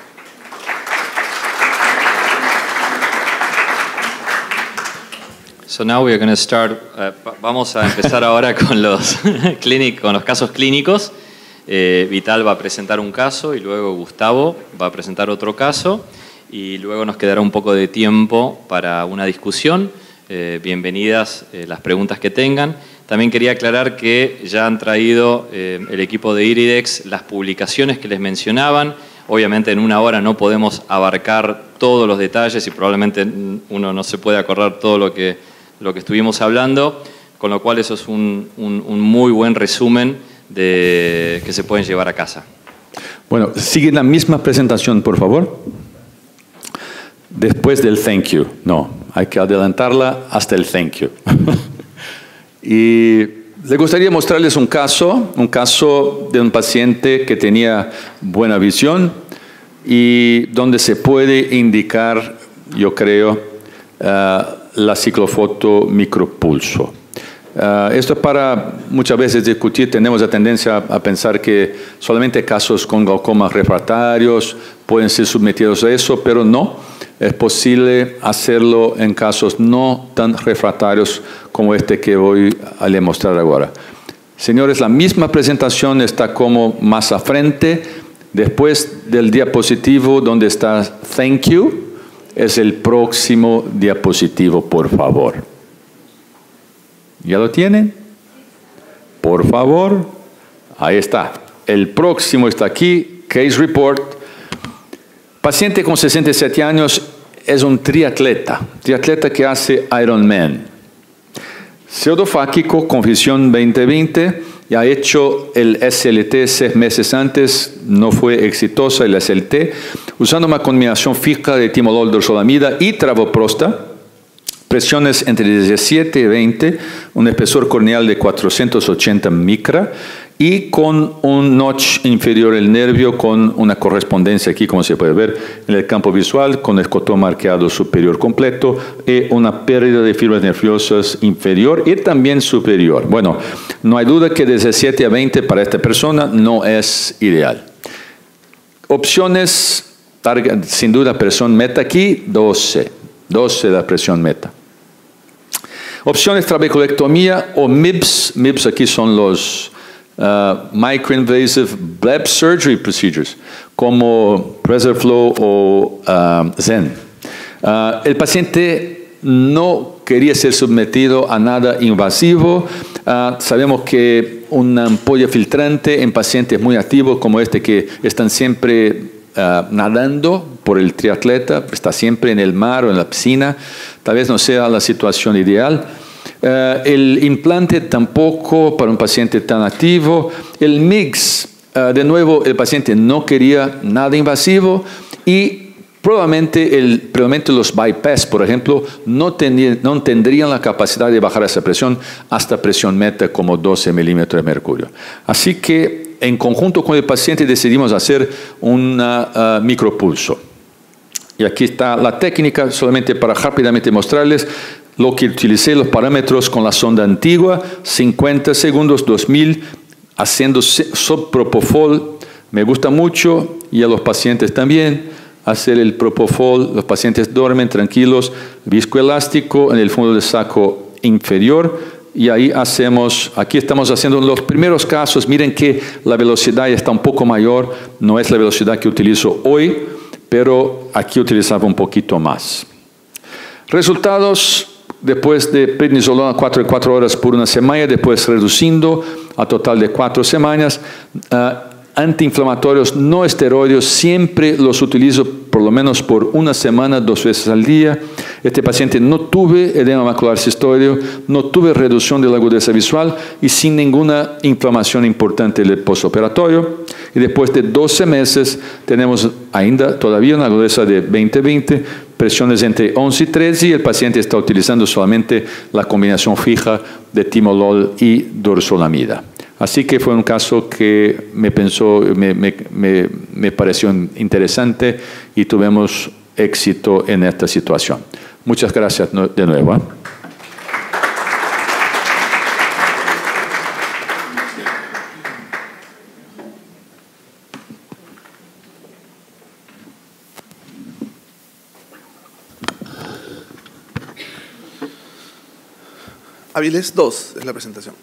So now we are going to start. Vamos a empezar ahora con los casos clínicos. Vital va a presentar un caso y luego Gustavo va a presentar otro caso y luego nos quedará un poco de tiempo para una discusión. Bienvenidas las preguntas que tengan. También quería aclarar que ya han traído el equipo de Iridex las publicaciones que les mencionaban. Obviamente en una hora no podemos abarcar todos los detalles y probablemente uno no se puede acordar todo lo que estuvimos hablando, con lo cual eso es un muy buen resumen que se pueden llevar a casa. Bueno, sigue la misma presentación, por favor. Después del thank you. No, hay que adelantarla hasta el thank you. Y le gustaría mostrarles un caso de un paciente que tenía buena visión y donde se puede indicar, yo creo, la ciclofoto micropulso. Esto es para muchas veces discutir, tenemos la tendencia a pensar que solamente casos con glaucoma refractarios pueden ser sometidos a eso, pero no, es posible hacerlo en casos no tan refractarios como este que voy a mostrar ahora. Señores, la misma presentación está como más a frente, después del diapositivo donde está thank you, es el próximo diapositivo, por favor. ¿Ya lo tienen? Por favor. Ahí está. El próximo está aquí. Case report. Paciente con 67 años es un triatleta que hace Ironman. Pseudofáquico con visión 20/20 Ya hecho el SLT 6 meses antes, no fue exitosa el SLT. Usando una combinación fija de timolol, dorzolamida y travoprosta, presiones entre 17 y 20, un espesor corneal de 480 micra y con un notch inferior del nervio con una correspondencia aquí, como se puede ver en el campo visual, con escotoma arqueado superior completo y una pérdida de fibras nerviosas inferior y también superior. Bueno, no hay duda que de 17 a 20 para esta persona no es ideal. Opciones, sin duda presión meta aquí, 12 la presión meta. Opciones trabeculectomía o MIBS. MIBS aquí son los microinvasive bleb surgery procedures, como PreserFlow o Zen. El paciente no quería ser sometido a nada invasivo. Sabemos que una ampolla filtrante en pacientes muy activos como este, que están siempre nadando por el triatleta, está siempre en el mar o en la piscina, tal vez no sea la situación ideal. El implante tampoco para un paciente tan activo. El MIGS, de nuevo, el paciente no quería nada invasivo y probablemente los bypass, por ejemplo, no tendrían la capacidad de bajar esa presión hasta presión meta como 12 milímetros de mercurio. Así que en conjunto con el paciente decidimos hacer un micropulso. Y aquí está la técnica, solamente para rápidamente mostrarles lo que utilicé, los parámetros con la sonda antigua, 50 segundos, 2000, haciendo subpropofol. Me gusta mucho y a los pacientes también hacer el propofol. Los pacientes duermen tranquilos, viscoelástico en el fondo del saco inferior. Y ahí aquí estamos haciendo los primeros casos. Miren que la velocidad ya está un poco mayor, no es la velocidad que utilizo hoy, pero aquí utilizaba un poquito más. Resultados, después de prednisolona 4 horas por una semana, después reduciendo a total de 4 semanas. Antiinflamatorios no esteroides, siempre los utilizo por lo menos por una semana, 2 veces al día. Este paciente no tuve edema macular cistoideo, no tuve reducción de la agudeza visual y sin ninguna inflamación importante del postoperatorio. Y después de 12 meses tenemos todavía una agudeza de 20-20, presiones entre 11 y 13 y el paciente está utilizando solamente la combinación fija de timolol y dorzolamida. Así que fue un caso que me pareció interesante y tuvimos éxito en esta situación. Muchas gracias de nuevo. Aviles 2 es la presentación.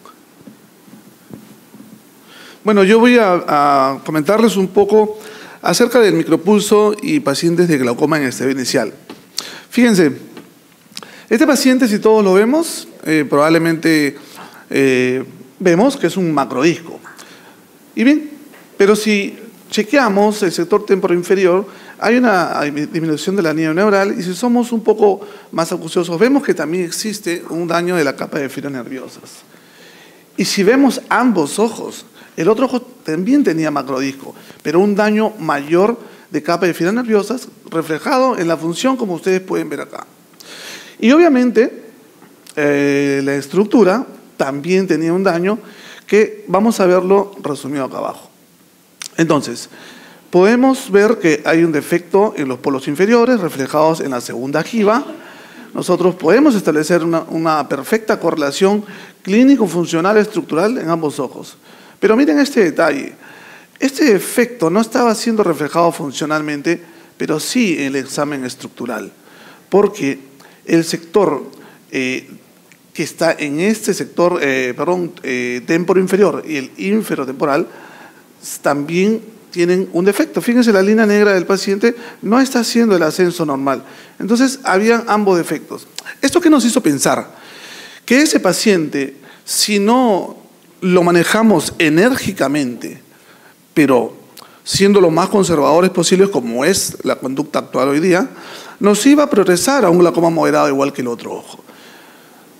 Bueno, yo voy a comentarles un poco acerca del micropulso y pacientes de glaucoma en estadio inicial. Fíjense, este paciente, si todos lo vemos, probablemente vemos que es un macrodisco. Y bien, pero si chequeamos el sector temporoinferior, hay una disminución de la anillo neural y si somos un poco más acuciosos, vemos que también existe un daño de la capa de fibras nerviosas. Y si vemos ambos ojos, el otro ojo también tenía macrodisco, pero un daño mayor de capa de fibras nerviosas reflejado en la función como ustedes pueden ver acá. Y obviamente la estructura también tenía un daño que vamos a verlo resumido acá abajo. Entonces, podemos ver que hay un defecto en los polos inferiores reflejados en la segunda jiba. Nosotros podemos establecer una perfecta correlación clínico-funcional estructural en ambos ojos. Pero miren este detalle. Este efecto no estaba siendo reflejado funcionalmente, pero sí en el examen estructural. Porque el sector que está en este sector, temporoinferior y el inferotemporal también tienen un defecto. Fíjense, la línea negra del paciente no está haciendo el ascenso normal. Entonces, habían ambos defectos. ¿Esto qué nos hizo pensar? Que ese paciente, si no lo manejamos enérgicamente, pero siendo lo más conservadores posibles, como es la conducta actual hoy día, nos iba a progresar a un glaucoma moderado igual que el otro ojo.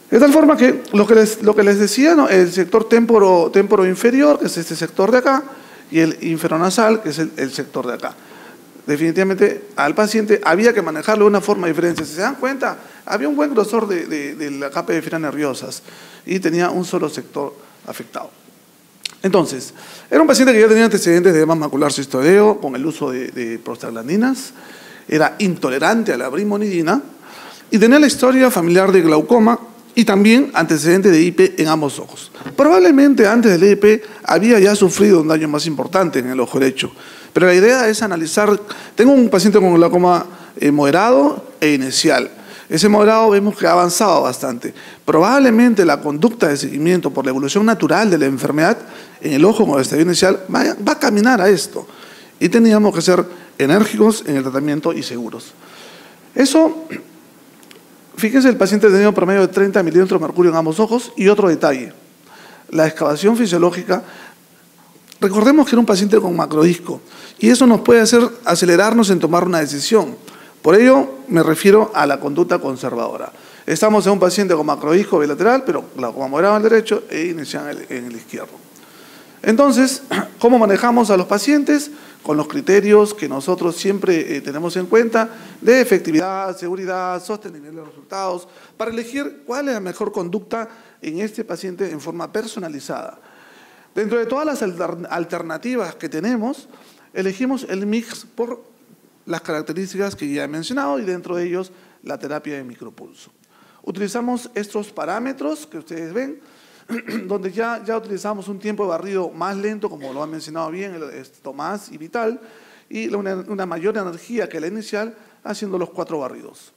De tal forma que lo que les decía, ¿no? El sector témporo inferior, que es este sector de acá, y el inferonasal, que es el sector de acá. Definitivamente al paciente había que manejarlo de una forma diferente. Si se dan cuenta, había un buen grosor de la capa de fibras nerviosas y tenía un solo sector afectado. Entonces, era un paciente que ya tenía antecedentes de edema macular cistoideo con el uso de prostaglandinas, era intolerante a la brimonidina y tenía la historia familiar de glaucoma y también antecedentes de IP en ambos ojos. Probablemente antes del IP había ya sufrido un daño más importante en el ojo derecho. Pero la idea es analizar, tengo un paciente con glaucoma moderado e inicial. Ese moderado vemos que ha avanzado bastante. Probablemente la conducta de seguimiento por la evolución natural de la enfermedad en el ojo con el estadio inicial va a caminar a esto. Y teníamos que ser enérgicos en el tratamiento y seguros. Eso, fíjense, el paciente tenía un promedio de 30 milímetros de mercurio en ambos ojos. Y otro detalle, la excavación fisiológica. Recordemos que era un paciente con macrodisco y eso nos puede hacer acelerarnos en tomar una decisión. Por ello me refiero a la conducta conservadora. Estamos en un paciente con macrodisco bilateral, pero glaucoma moderado en el derecho e inicial en el izquierdo. Entonces, ¿cómo manejamos a los pacientes? Con los criterios que nosotros siempre tenemos en cuenta de efectividad, seguridad, sostenibilidad de los resultados, para elegir cuál es la mejor conducta en este paciente en forma personalizada. Dentro de todas las alternativas que tenemos, elegimos el mix por las características que ya he mencionado y dentro de ellos la terapia de micropulso. Utilizamos estos parámetros que ustedes ven, donde ya utilizamos un tiempo de barrido más lento, como lo han mencionado bien Tomás y Vital, y una mayor energía que la inicial, haciendo los 4 barridos.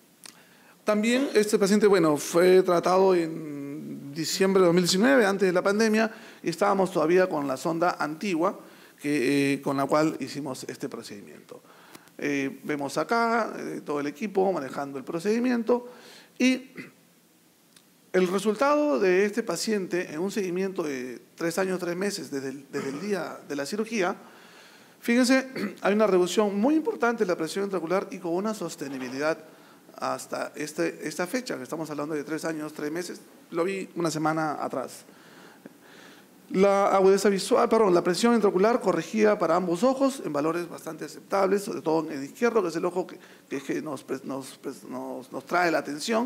También este paciente, bueno, fue tratado en diciembre de 2019, antes de la pandemia, y estábamos todavía con la sonda antigua con la cual hicimos este procedimiento. Vemos acá todo el equipo manejando el procedimiento y el resultado de este paciente en un seguimiento de 3 años, 3 meses desde el día de la cirugía, fíjense, hay una reducción muy importante de la presión intraocular y con una sostenibilidad hasta esta fecha, que estamos hablando de 3 años, 3 meses, lo vi una semana atrás. La agudeza visual, la presión intraocular corregida para ambos ojos en valores bastante aceptables, sobre todo en el izquierdo, que es el ojo que nos trae la atención.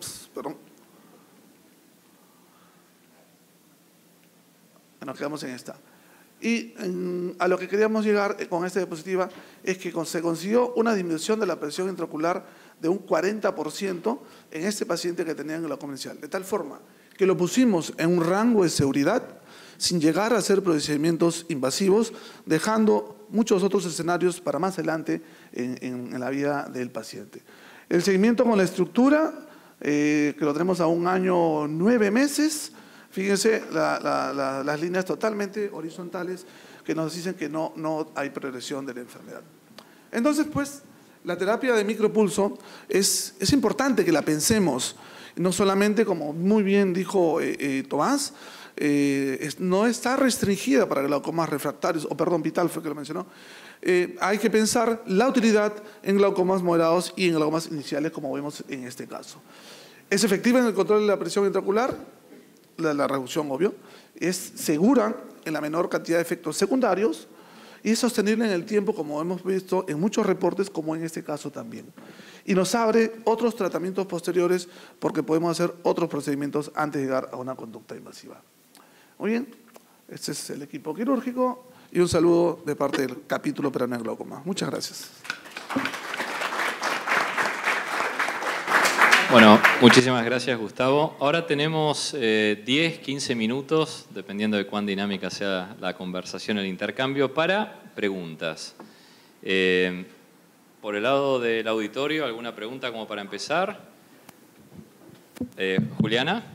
Nos quedamos en esta. Y a lo que queríamos llegar con esta diapositiva es que se consiguió una disminución de la presión intraocular de un 40% en este paciente que tenía glaucoma inicial, de tal forma que lo pusimos en un rango de seguridad sin llegar a hacer procedimientos invasivos, dejando muchos otros escenarios para más adelante en la vida del paciente. El seguimiento con la estructura, que lo tenemos a 1 año 9 meses, fíjense las líneas totalmente horizontales que nos dicen que no hay progresión de la enfermedad. Entonces, pues, la terapia de micropulso es importante que la pensemos, no solamente, como muy bien dijo Tomás, no está restringida para glaucomas refractarios, Vital fue que lo mencionó. Hay que pensar la utilidad en glaucomas moderados y en glaucomas iniciales, como vemos en este caso. ¿Es efectiva en el control de la presión intraocular? La reducción, obvio. Es segura en la menor cantidad de efectos secundarios y es sostenible en el tiempo, como hemos visto en muchos reportes, como en este caso también. Y nos abre otros tratamientos posteriores porque podemos hacer otros procedimientos antes de llegar a una conducta invasiva. Muy bien, este es el equipo quirúrgico y un saludo de parte del capítulo peroneo de glaucoma. Muchas gracias. Bueno, muchísimas gracias, Gustavo. Ahora tenemos 10, 15 minutos, dependiendo de cuán dinámica sea la conversación, el intercambio, para preguntas. Por el lado del auditorio, ¿alguna pregunta como para empezar? Juliana.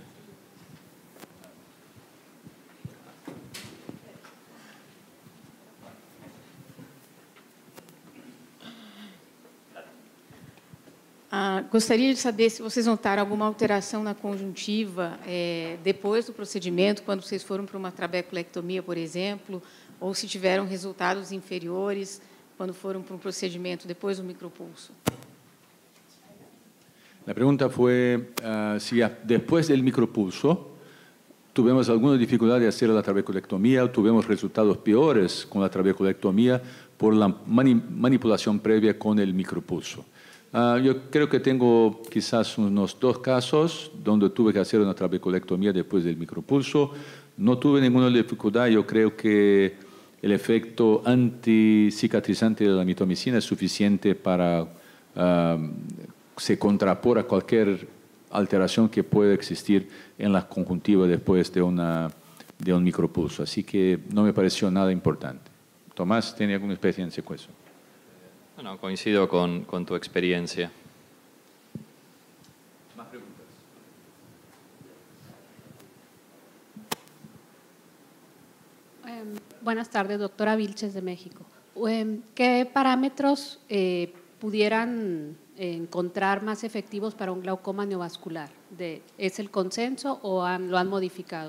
Gostaria de saber se vocês notaram alguma alteração na conjuntiva depois do procedimento, quando vocês foram para uma trabeculectomia, por exemplo, ou se tiveram resultados inferiores quando foram para um procedimento depois do micropulso. La pregunta fue si después del micropulso tuvimos alguna dificultad de hacer la trabeculectomía o tuvimos resultados peores con la trabeculectomía por la manipulación previa con el micropulso. Yo creo que tengo quizás unos 2 casos donde tuve que hacer una trabeculectomía después del micropulso. No tuve ninguna dificultad. Yo creo que el efecto anticicatrizante de la mitomicina es suficiente para se contrapone a cualquier alteración que pueda existir en la conjuntiva después de un micropulso. Así que no me pareció nada importante. Tomás, ¿tiene alguna experiencia con eso? Bueno, coincido con tu experiencia. ¿Más preguntas? Buenas tardes, doctora Vilches de México. ¿Qué parámetros pudieran encontrar más efectivos para un glaucoma neovascular? ¿Es el consenso o lo han modificado?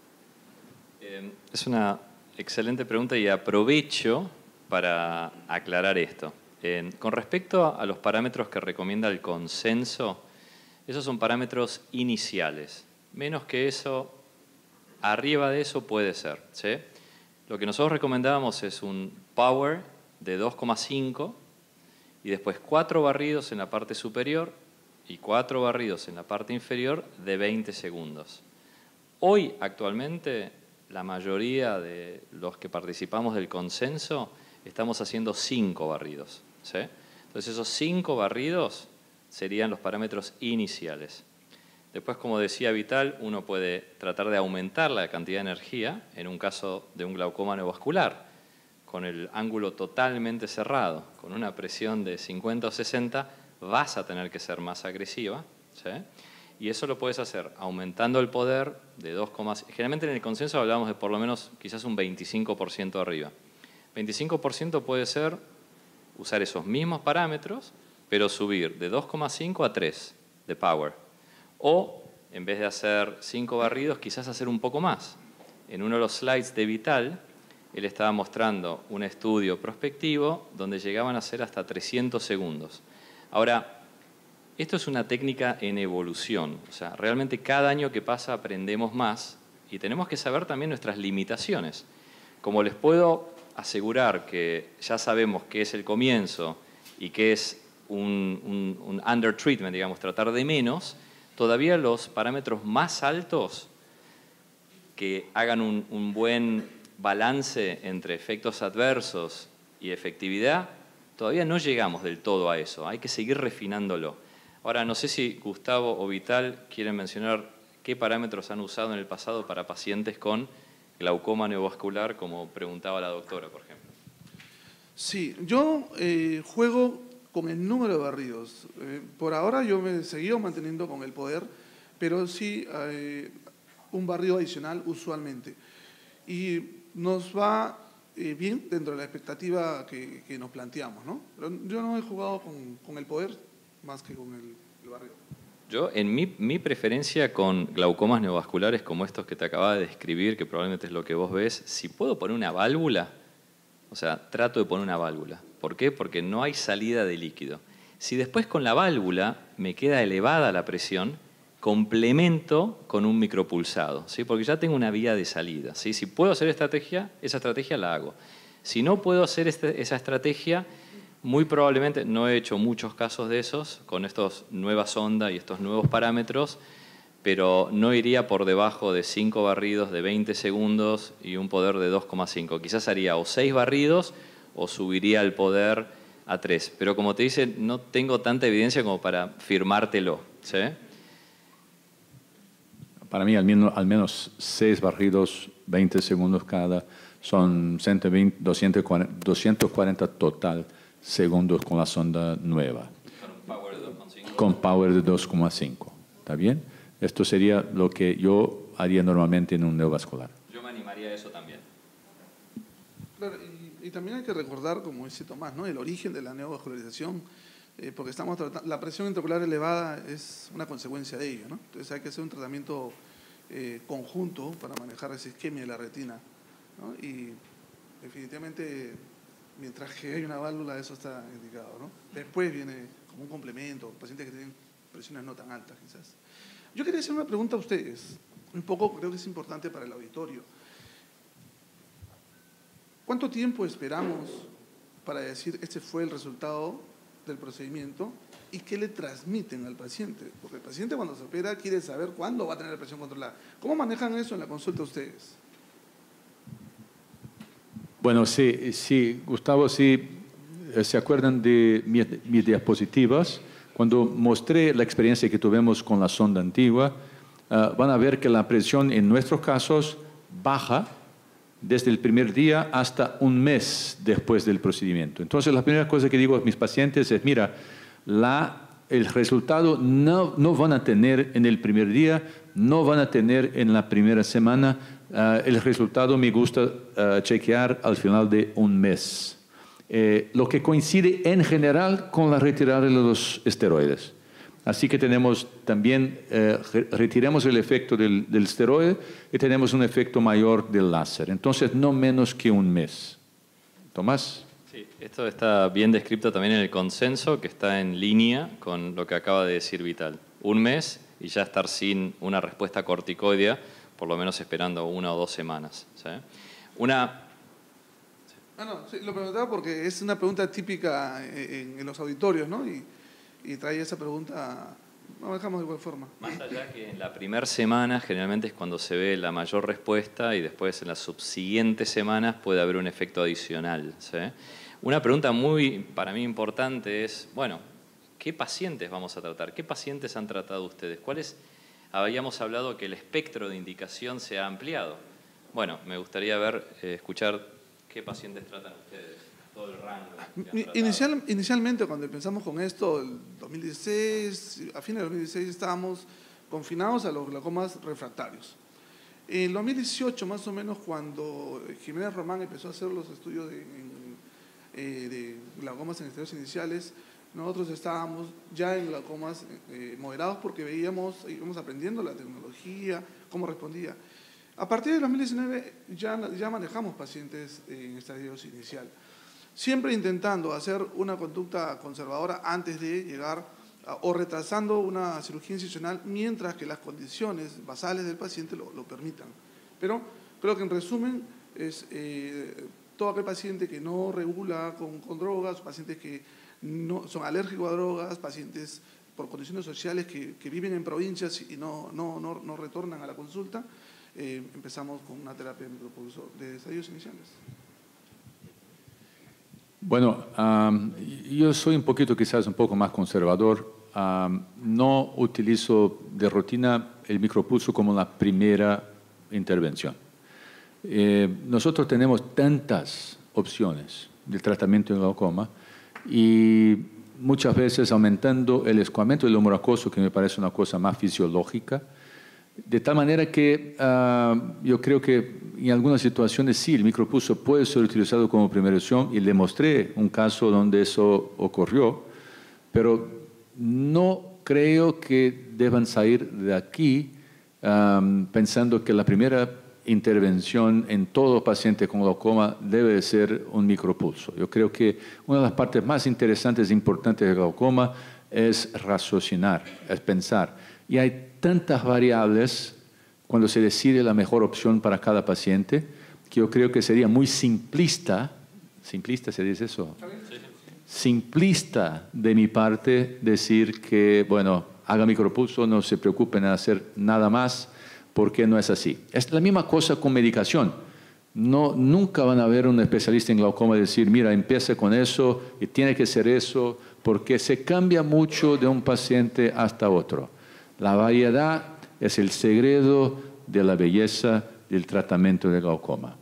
Es una excelente pregunta y aprovecho para aclarar esto. Con respecto a los parámetros que recomienda el consenso, esos son parámetros iniciales. Menos que eso, arriba de eso puede ser, ¿sí? Lo que nosotros recomendábamos es un power de 2,5 y después 4 barridos en la parte superior y 4 barridos en la parte inferior de 20 segundos. Hoy, actualmente, la mayoría de los que participamos del consenso estamos haciendo 5 barridos, ¿sí? Entonces esos 5 barridos serían los parámetros iniciales. Después, como decía Vital, uno puede tratar de aumentar la cantidad de energía en un caso de un glaucoma neovascular, con el ángulo totalmente cerrado, con una presión de 50 o 60, vas a tener que ser más agresiva, ¿sí? Y eso lo puedes hacer aumentando el poder de 2,5. Generalmente en el consenso hablamos de por lo menos quizás un 25% arriba. 25% puede ser usar esos mismos parámetros, pero subir de 2,5 a 3 de power. O, en vez de hacer 5 barridos, quizás hacer un poco más. En uno de los slides de Vital, él estaba mostrando un estudio prospectivo donde llegaban a ser hasta 300 segundos. Ahora, esto es una técnica en evolución. O sea, realmente cada año que pasa aprendemos más y tenemos que saber también nuestras limitaciones. Como les puedo asegurar que ya sabemos qué es el comienzo y qué es un under treatment, digamos, tratar de menos, todavía los parámetros más altos que hagan un buen balance entre efectos adversos y efectividad, todavía no llegamos del todo a eso, hay que seguir refinándolo. Ahora, no sé si Gustavo o Vital quieren mencionar qué parámetros han usado en el pasado para pacientes con glaucoma neovascular, como preguntaba la doctora, por ejemplo. Sí, yo juego con el número de barridos. Por ahora yo me he seguido manteniendo con el poder, pero sí un barrido adicional usualmente. Y nos va bien dentro de la expectativa que nos planteamos, ¿no? Pero yo no he jugado con el poder más que con el barrido. Yo, en mi preferencia con glaucomas neovasculares como estos que te acababa de describir, que probablemente es lo que vos ves, si puedo poner una válvula, o sea, trato de poner una válvula. ¿Por qué? Porque no hay salida de líquido. Si después con la válvula me queda elevada la presión, complemento con un micropulsado, ¿sí? Porque ya tengo una vía de salida, ¿sí? Si puedo hacer esa estrategia la hago. Si no puedo hacer esa estrategia, muy probablemente, no he hecho muchos casos de esos, con estas nuevas ondas y estos nuevos parámetros, pero no iría por debajo de 5 barridos de 20 segundos y un poder de 2,5. Quizás haría o 6 barridos o subiría el poder a 3. Pero como te dice, no tengo tanta evidencia como para firmártelo, ¿sí? Para mí, al menos 6 barridos, 20 segundos cada, son 120, 240 total segundos con la sonda nueva. Con power de 2,5. ¿Está bien? Esto sería lo que yo haría normalmente en un neovascular. Yo me animaría a eso también. Claro, y también hay que recordar, como dice Tomás, ¿no?, el origen de la neovascularización, porque estamos tratando, la presión intraocular elevada es una consecuencia de ello, ¿no? Entonces hay que hacer un tratamiento conjunto para manejar esa isquemia de la retina, ¿no? Y definitivamente, mientras que hay una válvula, eso está indicado, ¿no? Después viene como un complemento, pacientes que tienen presiones no tan altas quizás. Yo quería hacer una pregunta a ustedes, un poco creo que es importante para el auditorio. ¿Cuánto tiempo esperamos para decir este fue el resultado del procedimiento y qué le transmiten al paciente? Porque el paciente cuando se opera quiere saber cuándo va a tener la presión controlada. ¿Cómo manejan eso en la consulta ustedes? Bueno, sí, Gustavo, sí, se acuerdan de mis diapositivas. Cuando mostré la experiencia que tuvimos con la sonda antigua, van a ver que la presión en nuestros casos baja desde el primer día hasta un mes después del procedimiento. Entonces, la primera cosa que digo a mis pacientes es, mira, el resultado no van a tener en el primer día, no van a tener en la primera semana. El resultado me gusta chequear al final de un mes. Lo que coincide en general con la retirada de los esteroides. Así que tenemos también, retiramos el efecto del esteroide y tenemos un efecto mayor del láser. Entonces, no menos que un mes. Tomás. Sí, esto está bien descrito también en el consenso, que está en línea con lo que acaba de decir Vital. Un mes y ya estar sin una respuesta corticoidea, por lo menos esperando 1 o 2 semanas. ¿Sí? Sí, lo preguntaba porque es una pregunta típica en los auditorios, ¿no? Y trae esa pregunta, lo dejamos de igual forma. Más allá que en la primera semana generalmente es cuando se ve la mayor respuesta y después en las subsiguientes semanas puede haber un efecto adicional. ¿Sí? Una pregunta para mí importante es, bueno, ¿qué pacientes vamos a tratar? ¿Qué pacientes han tratado ustedes? Habíamos hablado que el espectro de indicación se ha ampliado. Bueno, me gustaría escuchar qué pacientes tratan ustedes. Todo el rango. Inicialmente, cuando empezamos con esto, el 2016, a fines de 2016 estábamos confinados a los glaucomas refractarios. En 2018, más o menos, cuando Jiménez Román empezó a hacer los estudios de glaucomas en estadios iniciales, nosotros estábamos ya en glaucomas moderados porque íbamos aprendiendo la tecnología, cómo respondía. A partir de 2019 ya manejamos pacientes en estadios inicial. Siempre intentando hacer una conducta conservadora antes de llegar o retrasando una cirugía incisional mientras que las condiciones basales del paciente lo permitan. Pero creo que en resumen es todo aquel paciente que no regula con drogas, pacientes que no son alérgicos a drogas, pacientes por condiciones sociales que viven en provincias y no retornan a la consulta, empezamos con una terapia de micropulso de estadios iniciales. Bueno, yo soy quizás un poco más conservador. No utilizo de rutina el micropulso como la primera intervención. Nosotros tenemos tantas opciones de tratamiento de glaucoma y muchas veces aumentando el escoamiento del humor acuoso, que me parece una cosa más fisiológica, de tal manera que yo creo que en algunas situaciones sí, el micropulso puede ser utilizado como primera opción y le mostré un caso donde eso ocurrió, pero no creo que deban salir de aquí pensando que la primera intervención en todo paciente con glaucoma debe ser un micropulso. Yo creo que una de las partes más interesantes e importantes del glaucoma es raciocinar, es pensar. Y hay tantas variables cuando se decide la mejor opción para cada paciente, que yo creo que sería muy simplista ¿se dice eso? Simplista de mi parte decir que, bueno, haga micropulso, no se preocupen en hacer nada más, porque no es así. Es la misma cosa con medicación. Nunca van a ver un especialista en glaucoma decir, mira, empiece con eso y tiene que ser eso, porque se cambia mucho de un paciente hasta otro. La variedad es el secreto de la belleza del tratamiento de glaucoma.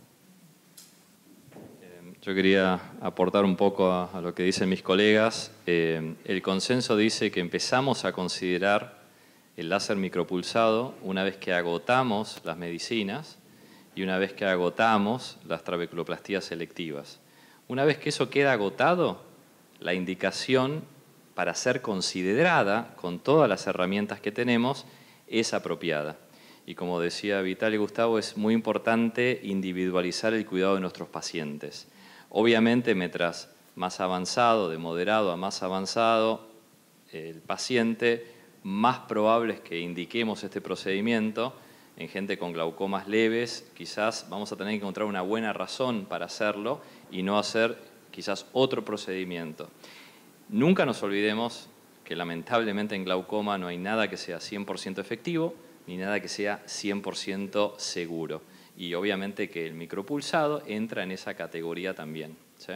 Yo quería aportar un poco a lo que dicen mis colegas. El consenso dice que empezamos a considerar el láser micropulsado una vez que agotamos las medicinas y una vez que agotamos las trabeculoplastías selectivas. Una vez que eso queda agotado, la indicación para ser considerada con todas las herramientas que tenemos es apropiada. Y como decía Vital y Gustavo, es muy importante individualizar el cuidado de nuestros pacientes. Obviamente, mientras más avanzado, de moderado a más avanzado, el paciente, más probable es que indiquemos este procedimiento en gente con glaucomas leves. Quizás vamos a tener que encontrar una buena razón para hacerlo y no hacer quizás otro procedimiento. Nunca nos olvidemos que lamentablemente en glaucoma no hay nada que sea 100% efectivo ni nada que sea 100% seguro. Y obviamente que el micropulsado entra en esa categoría también. ¿Sí?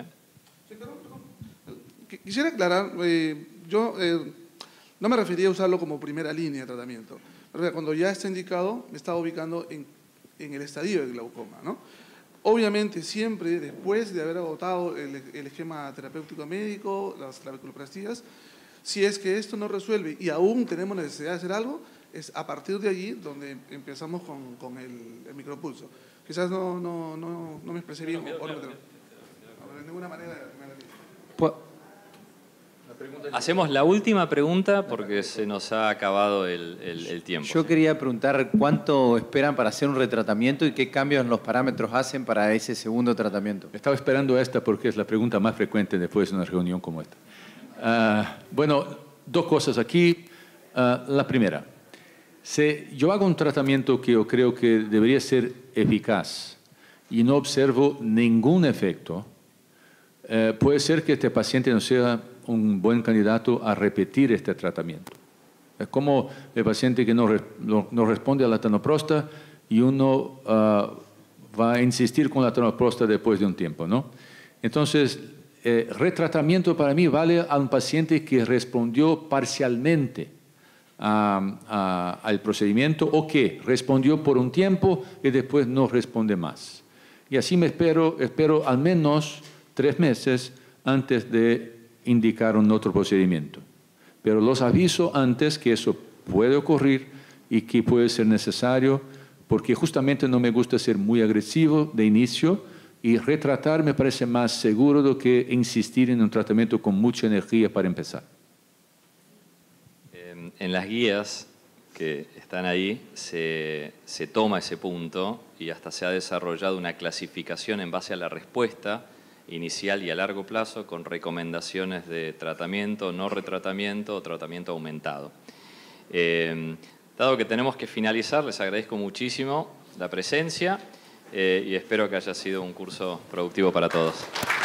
Quisiera aclarar, yo no me refería a usarlo como primera línea de tratamiento. Cuando ya está indicado, me estaba ubicando en el estadio de glaucoma, ¿no? Obviamente, siempre después de haber agotado el esquema terapéutico médico, las claviculoplastías, si es que esto no resuelve y aún tenemos necesidad de hacer algo, es a partir de allí donde empezamos con el micropulso. Quizás no me expresé bien. De ninguna manera. Hacemos la última pregunta porque se nos ha acabado el tiempo. Yo quería preguntar cuánto esperan para hacer un retratamiento y qué cambios en los parámetros hacen para ese segundo tratamiento. Estaba esperando esta porque es la pregunta más frecuente después de una reunión como esta. Bueno, dos cosas aquí. La primera, si yo hago un tratamiento que yo creo que debería ser eficaz y no observo ningún efecto, puede ser que este paciente no sea un buen candidato a repetir este tratamiento. Es como el paciente que no responde a la tanoprosta y uno va a insistir con la tanoprosta después de un tiempo, ¿no? Entonces, retratamiento para mí vale a un paciente que respondió parcialmente al procedimiento o que respondió por un tiempo y después no responde más. Y así me espero al menos 3 meses antes de indicar un otro procedimiento. Pero los aviso antes que eso puede ocurrir y que puede ser necesario, porque justamente no me gusta ser muy agresivo de inicio y retratar me parece más seguro do que insistir en un tratamiento con mucha energía para empezar. En las guías que están ahí se toma ese punto y hasta se ha desarrollado una clasificación en base a la respuesta inicial y a largo plazo con recomendaciones de tratamiento, no retratamiento o tratamiento aumentado. Dado que tenemos que finalizar, les agradezco muchísimo la presencia y espero que haya sido un curso productivo para todos.